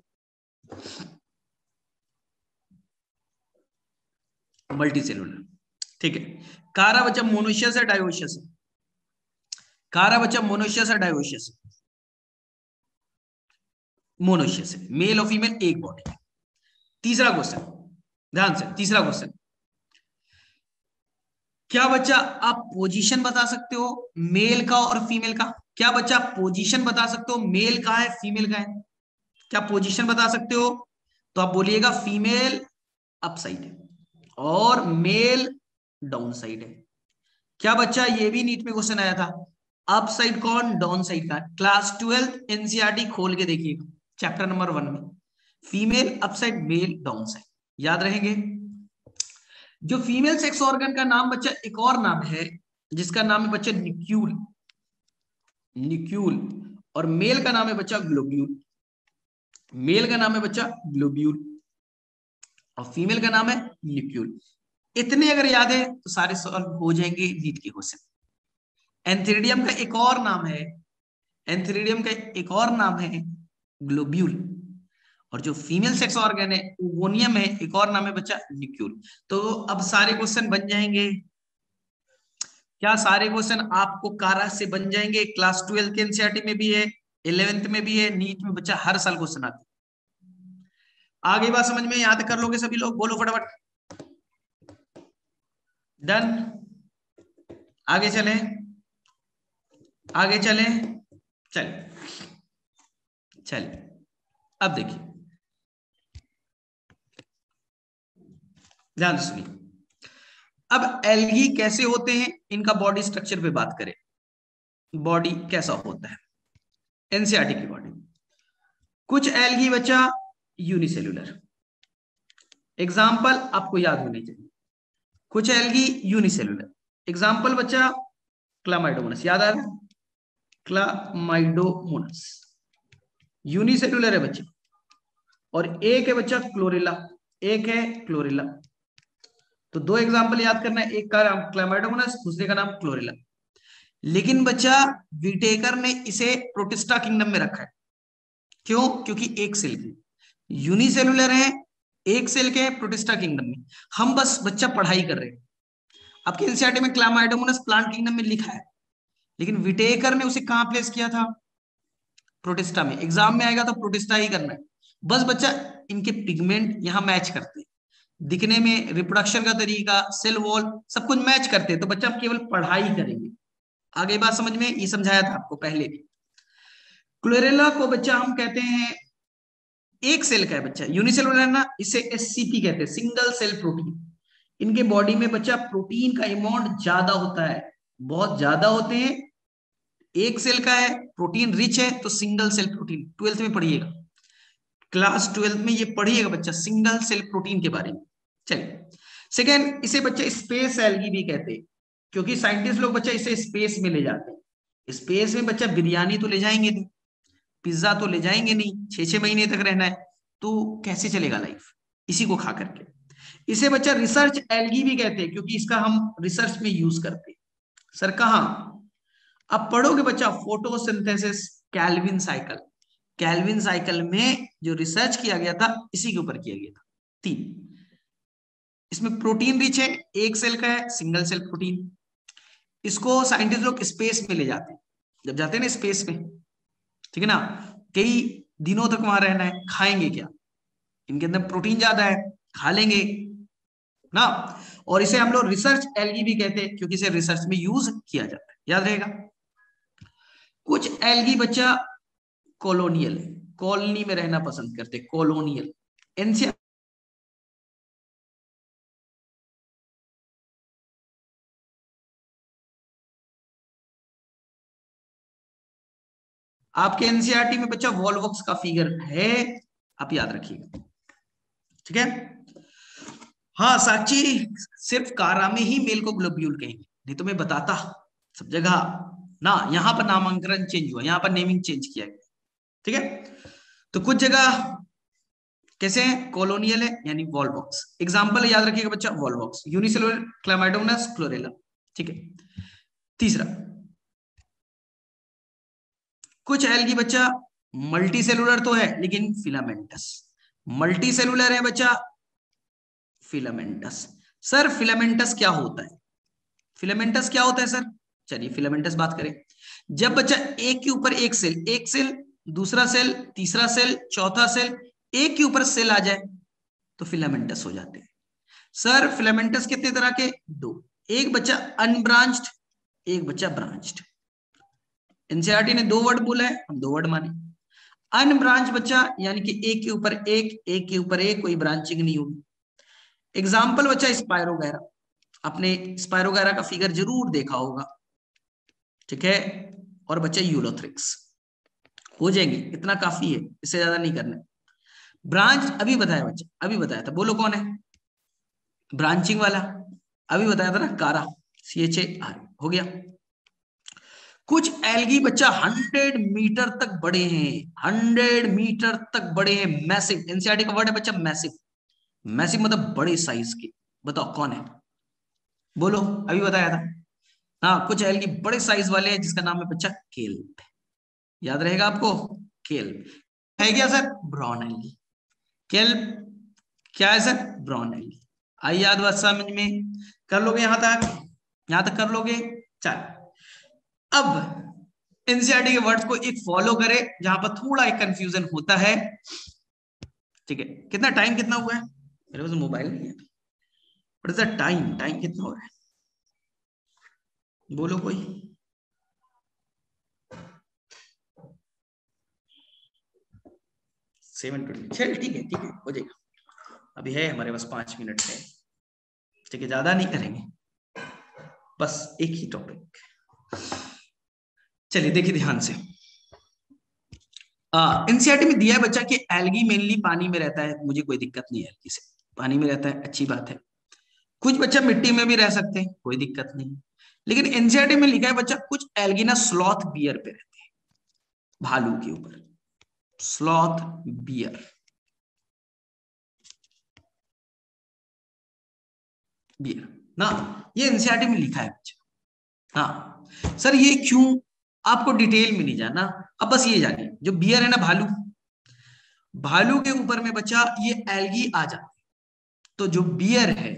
मल्टी सेलुलर, ठीक है। कारा बच्चा मोनोशियस है डायोशियस है? कारा बच्चा मोनोशियस है डायोशियस है? मोनोशियस है, मेल और फीमेल एक बॉडी। तीसरा क्वेश्चन, ध्यान से, तीसरा क्वेश्चन, क्या बच्चा आप पोजीशन बता सकते हो मेल का और फीमेल का? क्या बच्चा पोजीशन बता सकते हो मेल का है फीमेल का है? क्या पोजीशन बता सकते हो? तो आप बोलिएगा फीमेल अप साइड है और मेल डाउन साइड है। क्या बच्चा ये भी नीट में क्वेश्चन आया था, अप साइड कौन डाउन साइड का? क्लास 12 एनसीईआरटी खोल के देखिएगा चैप्टर नंबर 1 में, female up side male down side, याद रहेंगे। जो फीमेल सेक्स ऑर्गन का नाम बच्चा एक और नाम है जिसका नाम है बच्चा निक्यूल, निक्यूल, और मेल का नाम है बच्चा ग्लोब्यूल, मेल का नाम है बच्चा ग्लोब्यूल और फीमेल का नाम है निक्यूल। इतने अगर याद है तो सारे सॉल्व हो जाएंगे नीट के क्वेश्चन। एंथेरिडियम का एक और नाम है, एंथेरिडियम का एक और नाम है ग्लोब्यूल, और जो फीमेल सेक्स ऑर्गन है ओवोनियम है, एक और नाम है बच्चा निक्यूल। तो अब सारे क्वेश्चन बन जाएंगे। क्या सारे क्वेश्चन आपको कारा से बन जाएंगे? क्लास 12 के एनसीईआरटी में भी है, 11th में भी है, नीट में बच्चा हर साल क्वेश्चन आते। आगे बात समझ में, याद कर लोगे सभी लोग? बोलो फटाफट। डन। आगे चलें, आगे चलें, चल चल। अब देखिए, ध्यान से सुनिए। अब एल्गी कैसे होते हैं, इनका बॉडी स्ट्रक्चर पे बात करें। बॉडी कैसा होता है एनसीईआरटी की बॉडी? कुछ एल्गी बच्चा यूनिसेल्युलर, एग्जाम्पल आपको याद होने चाहिए। कुछ एल्गी यूनिसेल्युलर, एग्जाम्पल बच्चा क्लामाइडोमोनास, याद आ रहा है? क्लामाइडोमोनास यूनिसेल्युलर है बच्चा, और एक है बच्चा क्लोरेला, एक है क्लोरेला। तो दो एग्जाम्पल याद करना है, एक का नाम क्लामाइडोमोनास, दूसरे का नाम क्लोरेला। लेकिन बच्चा विटेकर ने इसे प्रोटिस्टा किंगडम में रखा है। क्यों? क्योंकि एक सेल की यूनिसेलुलर है, एक सेल के प्रोटिस्टा किंगडम में। हम बस बच्चा पढ़ाई कर रहे हैं। आपके एनसीईआरटी में क्लामाइडोमोनास प्लांट किंगडम में लिखा है, लेकिन विटेकर ने उसे कहां प्लेस किया था? प्रोटिस्टा में। एग्जाम में आएगा तो प्रोटिस्टा ही करना है। बस बच्चा इनके पिगमेंट यहां मैच करते हैं, दिखने में, रिप्रोडक्शन का तरीका, सेल वॉल, सब कुछ मैच करते हैं। तो बच्चा आप केवल पढ़ाई करेंगे। आगे बात समझ में, ये समझाया था आपको पहले भी। क्लोरेला को बच्चा हम कहते हैं एक सेल का है बच्चा, यूनिसेलुलर है ना, इसे एससीपी कहते हैं, सिंगल सेल प्रोटीन। इनके बॉडी में बच्चा प्रोटीन का अमाउंट ज्यादा होता है, बहुत ज्यादा होते हैं। एक सेल का है, प्रोटीन रिच है, तो सिंगल सेल प्रोटीन 12th में पढ़िएगा, क्लास 12th में ये पढ़िएगा बच्चा सिंगल सेल प्रोटीन के बारे में। चलिए, सेकेंड, इसे बच्चा स्पेस एल्गी भी कहते हैं, क्योंकि साइंटिस्ट लोग बच्चा इसे स्पेस में ले जाते हैं। स्पेस में बच्चा बिरयानी तो ले जाएंगे नहीं, पिज्जा तो ले जाएंगे नहीं, 6-6 महीने तक रहना है, तो कैसे चलेगा लाइफ इसी को खा करके। इसे बच्चा रिसर्च एल्गी भी कहते हैं, क्योंकि इसका हम रिसर्च में यूज करते हैं। सर कहां? अब पढ़ोगे बच्चा photosynthesis, Calvin cycle. Calvin cycle में जो रिसर्च किया गया था इसी के ऊपर किया गया था। 3, इसमें प्रोटीन रिच है, एक सेल का है, सिंगल सेल प्रोटीन। इसको साइंटिस्ट लोग स्पेस में ले जाते हैं, जब जाते हैं ना स्पेस में, ठीक है ना, कई दिनों तक वहां रहना है, खाएंगे क्या? इनके अंदर प्रोटीन ज्यादा है, खा लेंगे ना। और इसे हम लोग रिसर्च एल्गी भी कहते हैं, क्योंकि इसे रिसर्च में यूज किया जाता है, याद रहेगा। कुछ एल्गी बच्चा कॉलोनियल है, कॉलोनी में रहना पसंद करते, कॉलोनियल। एनसीईआरटी आपके एनसीईआरटी में बच्चा वॉलवॉक्स का फिगर है, आप याद रखिएगा, ठीक है। हाँ साक्षी, सिर्फ कारा में ही मेल को ग्लोब्यूल कहेंगे, नहीं तो मैं बताता सब जगह ना। यहाँ पर नामांकन चेंज हुआ, यहाँ पर नेमिंग चेंज किया गया, ठीक है। तो कुछ जगह कैसे है, कॉलोनियल है यानी वॉलवॉक्स। एग्जांपल याद रखिएगा बच्चा, वॉलवॉक्स, यूनिसेलुलर क्लामाइडोमोनास, क्लोरेला, ठीक है। तीसरा, कुछ एल्गी बच्चा मल्टी सेलुलर तो है लेकिन फिलामेंटस, मल्टी सेलुलर है बच्चा, फिलामेंटस। सर फिलामेंटस क्या होता है? फिलामेंटस क्या होता है सर? चलिए फिलामेंटस बात करें। जब बच्चा एक के ऊपर एक सेल, एक सेल, दूसरा सेल, तीसरा सेल, चौथा सेल, एक के ऊपर सेल आ जाए तो फिलामेंटस हो जाते हैं। सर फिलामेंटस कितने तरह के? 2। एक बच्चा अनब्रांच्ड, एक बच्चा ब्रांच्ड। एनसीईआरटी ने 2 वर्ड बोला है, हम 2 वर्ड माने। अनब्रांच बच्चा यानी कि एक के ऊपर एक के ऊपर एक, कोई ब्रांचिंग नहीं होगी। एग्जाम्पल बच्चा स्पायरोगैरा, आपने स्पायरोगैरा का फिगर जरूर देखा होगा, ठीक है। और बच्चा यूलोथ्रिक्स, हो जाएंगे, इतना काफी है, इससे ज्यादा नहीं करना। ब्रांच अभी बताया बच्चा, अभी बताया था, बोलो कौन है ब्रांचिंग वाला, अभी बताया था ना, कारा, CHAR, हो गया। कुछ एल्गी बच्चा 100 मीटर तक बड़े हैं, 100 मीटर तक बड़े हैं, मैसिव। एनसीईआरटी का वर्ड है बच्चा मैसिव, मैसिव मतलब बड़े साइज के। बताओ कौन है, बोलो, अभी बताया था। हाँ, कुछ एल्गी बड़े साइज वाले हैं जिसका नाम है बच्चा केल्प, याद रहेगा आपको, केल्प है क्या सर, ब्राउन एल्गी। केल्प क्या है सर, ब्राउन एल्गी। आई याद बात समझ में, कर लोगे यहां तक, यहां तक कर लोगे। चल, अब एनसीईआरटी के वर्ड्स को एक फॉलो करें जहां पर थोड़ा एक कंफ्यूजन होता है, ठीक है। कितना टाइम कितना हुआ है, मेरे पास मोबाइल नहीं है, what is the time, time कितना हो रहा है, बोलो कोई। 7:20, चल ठीक है, ठीक है, हो जाएगा, अभी है हमारे पास 5 मिनट है, ठीक है, ज्यादा नहीं करेंगे, बस एक ही टॉपिक। चलिए देखिए ध्यान से, एनसीईआरटी में दिया है बच्चा कि एल्गी मेनली पानी में रहता है, मुझे कोई दिक्कत नहीं है, एल्गी से पानी में रहता है, अच्छी बात है। कुछ बच्चा मिट्टी में भी रह सकते हैं, कोई दिक्कत नहीं। लेकिन एनसीईआरटी में लिखा है बच्चा कुछ एल्गी ना स्लॉथ बियर पे रहते हैं, भालू के ऊपर, स्लॉथ बियर, बियर ना, ये एनसीईआरटी में लिखा है बच्चा। हाँ सर, ये क्यों, आपको डिटेल में नहीं जाना, अब बस ये जानिए, जो बियर है ना, भालू, भालू के ऊपर में बच्चा ये एल्गी आ जाती है, तो जो बियर है,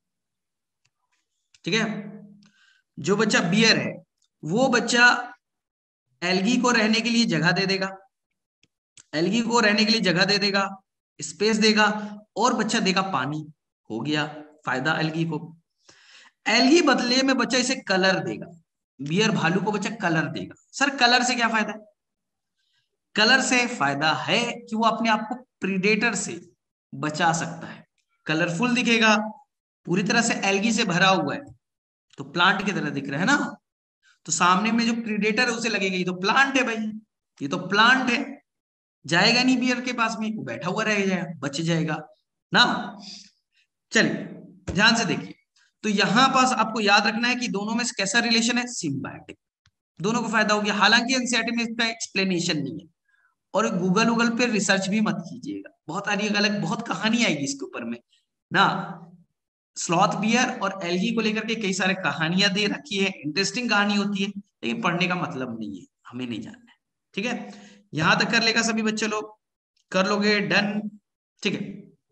ठीक है, जो बच्चा बियर है वो बच्चा एल्गी को रहने के लिए जगह दे देगा, एल्गी को रहने के लिए जगह दे देगा, स्पेस देगा, और बच्चा देगा पानी, हो गया फायदा एल्गी को। एल्गी बदले में बच्चा इसे कलर देगा, बियर भालू को बच्चा कलर देगा। सर कलर से क्या फायदा है, कलर से फायदा है कि वो अपने आप को प्रीडेटर से बचा सकता है, कलरफुल दिखेगा, पूरी तरह से एल्गी से भरा हुआ है तो प्लांट की तरह दिख रहा है ना, तो सामने में जो प्रीडेटर है उसे लगेगा ये तो प्लांट है भाई, ये तो प्लांट है, जाएगा नहीं बियर के पास में, वो बैठा हुआ रह जाएगा, बच जाएगा ना। चलिए ध्यान से देखिए, तो यहां पास आपको याद रखना है कि दोनों में कैसा रिलेशन है, सिम्बायोटिक, दोनों को फायदा हो गया। हालांकि एनसीईआरटी में इसका एक्सप्लेनेशन नहीं है, और गूगल पे रिसर्च भी मत कीजिएगा, बहुत अलग अलग बहुत कहानी आएगी इसके ऊपर में ना, स्लॉथ बियर और एल्गी को लेकर के कई सारे कहानियां दे रखी है, इंटरेस्टिंग कहानी होती है, लेकिन पढ़ने का मतलब नहीं है, हमें नहीं जानना है, ठीक है। यहां तक कर लेगा सभी बच्चे लोग, कर लोगे, डन, ठीक है।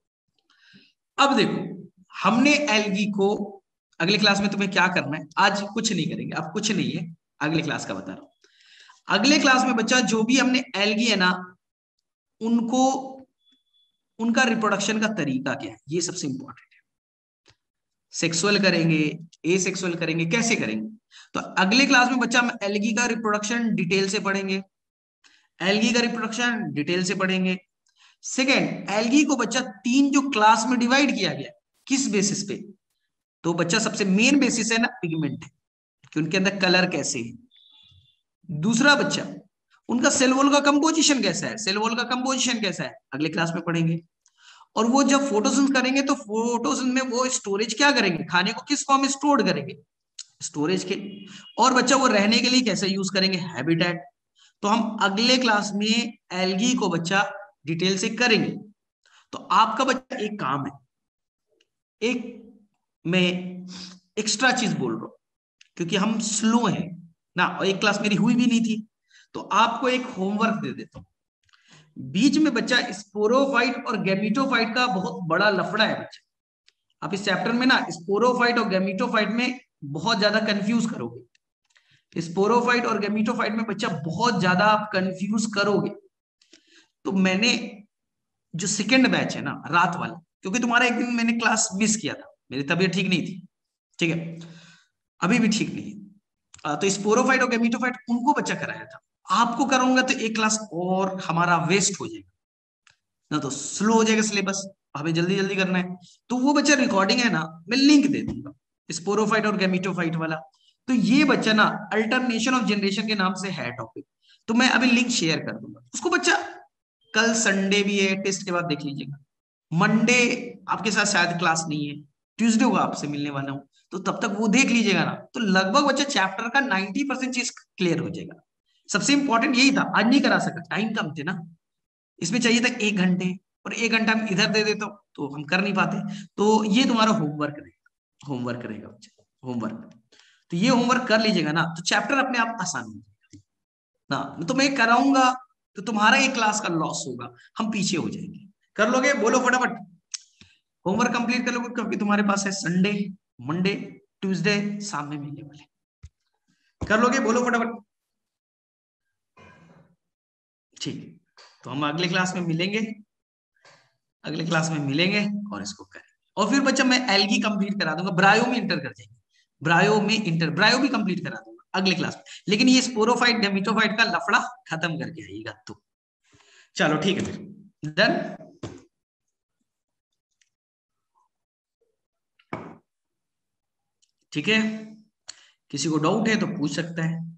अब देखो, हमने एल्गी को, अगली क्लास में तुम्हें क्या करना है, आज कुछ नहीं करेंगे, अब कुछ नहीं है, अगली क्लास का बता रहा हूं। अगले क्लास में बच्चा जो भी हमने एल्गी है ना, उनको, उनका रिप्रोडक्शन का तरीका क्या है, ये सबसे इंपॉर्टेंट है। सेक्सुअल करेंगे, एसेक्सुअल करेंगे, कैसे करेंगे, तो अगले क्लास में बच्चा हम एल्गी का रिप्रोडक्शन डिटेल से पढ़ेंगे, एल्गी का रिप्रोडक्शन डिटेल से पढ़ेंगे। सेकेंड, एल्गी को बच्चा 3 जो क्लास में डिवाइड किया गया, किस बेसिस पे, तो बच्चा सबसे मेन बेसिस है ना पिगमेंट है, कि उनके अंदर कलर कैसे है। दूसरा बच्चा, उनका सेल वॉल का कंपोजिशन कैसा है, सेल वॉल का कंपोजिशन कैसा है, अगले क्लास में पढ़ेंगे। और वो जब फोटोसिंथेसिस करेंगे तो फोटोसिंथेसिस में वो स्टोरेज क्या करेंगे, खाने को किस फॉर्म में स्टोर करेंगे, स्टोरेज के। और बच्चा वो रहने के लिए कैसे यूज करेंगे, हैबिटेट। तो हम अगले क्लास में एल्गी को बच्चा डिटेल से करेंगे। तो आपका बच्चा एक काम है, एक मैं एक्स्ट्रा चीज बोल रहा हूं, क्योंकि हम स्लो हैं ना, और एक क्लास मेरी हुई भी नहीं थी, तो आपको एक होमवर्क दे देता हूं। बीच में बच्चा स्पोरोफाइट और गैमीटोफाइट का बहुत बड़ा लफड़ा है बच्चा, आप इस चैप्टर में ना स्पोरोफाइट और गैमीटोफाइट में बहुत ज्यादा कंफ्यूज करोगे, स्पोरोफाइट और गैमीटोफाइट में बच्चा बहुत ज्यादा आप कंफ्यूज करोगे। तो मैंने जो सेकेंड बैच है ना, रात वाला, क्योंकि तुम्हारा एक दिन मैंने क्लास मिस किया था, मेरी तबीयत ठीक नहीं थी, ठीक है, अभी भी ठीक नहीं है। तो स्पोरोफाइट और गैमेटोफाइट उनको बच्चा कराया था, आपको कराऊंगा तो एक क्लास और हमारा वेस्ट हो जाएगा ना, तो स्लो हो जाएगा सिलेबस, हमें जल्दी जल्दी करना है। तो वो बच्चा रिकॉर्डिंग है ना, मैं लिंक दे दूंगा स्पोरोफाइट और गैमेटोफाइट वाला। तो ये बच्चा ना अल्टरनेशन ऑफ जनरेशन के नाम से है टॉपिक, तो मैं अभी लिंक शेयर कर दूंगा उसको। बच्चा कल संडे भी है, टेस्ट के बाद देख लीजिएगा। मंडे आपके साथ शायद क्लास नहीं है, ट्यूसडे को आपसे मिलने वाला हूं, तो तब तक वो देख लीजिएगा ना, तो लगभग बच्चा चैप्टर का 90% चीज क्लियर हो जाएगा। सबसे इंपॉर्टेंट यही था, आज नहीं करा सका, टाइम कम थे ना, इसमें चाहिए था 1 घंटे, और 1 घंटा हम इधर दे देता हूं तो हम कर नहीं पाते। तो ये तुम्हारा होमवर्क रहेगा, होमवर्क रहेगा बच्चा, होमवर्क। तो ये होमवर्क कर लीजिएगा ना, तो चैप्टर अपने आप आसान हो जाएगा ना। मैं तुम्हें कराऊंगा तो तुम्हारा एक क्लास का लॉस होगा, हम पीछे हो जाएंगे। कर लोगे, बोलो फटाफट। होमवर्क कंप्लीट कर लोगे, क्योंकि तुम्हारे पास है संडे, मंडे, ट्यूसडे शाम में मिलने वाले। कर लोगे, बोलो फटाफट। ठीक, तो हम अगले क्लास में मिलेंगे, अगले क्लास में मिलेंगे और इसको करें। और फिर बच्चा मैं एल्गी कंप्लीट करा दूंगा, ब्रायो में इंटर कर जाएंगे, ब्रायो में इंटर, ब्रायो भी कंप्लीट करा दूंगा अगले क्लास में। लेकिन ये स्पोरोफाइट गैमेटोफाइट का लफड़ा खत्म करके आइएगा तो। चलो ठीक है, फिर डन। ठीक है, किसी को डाउट है तो पूछ सकता है।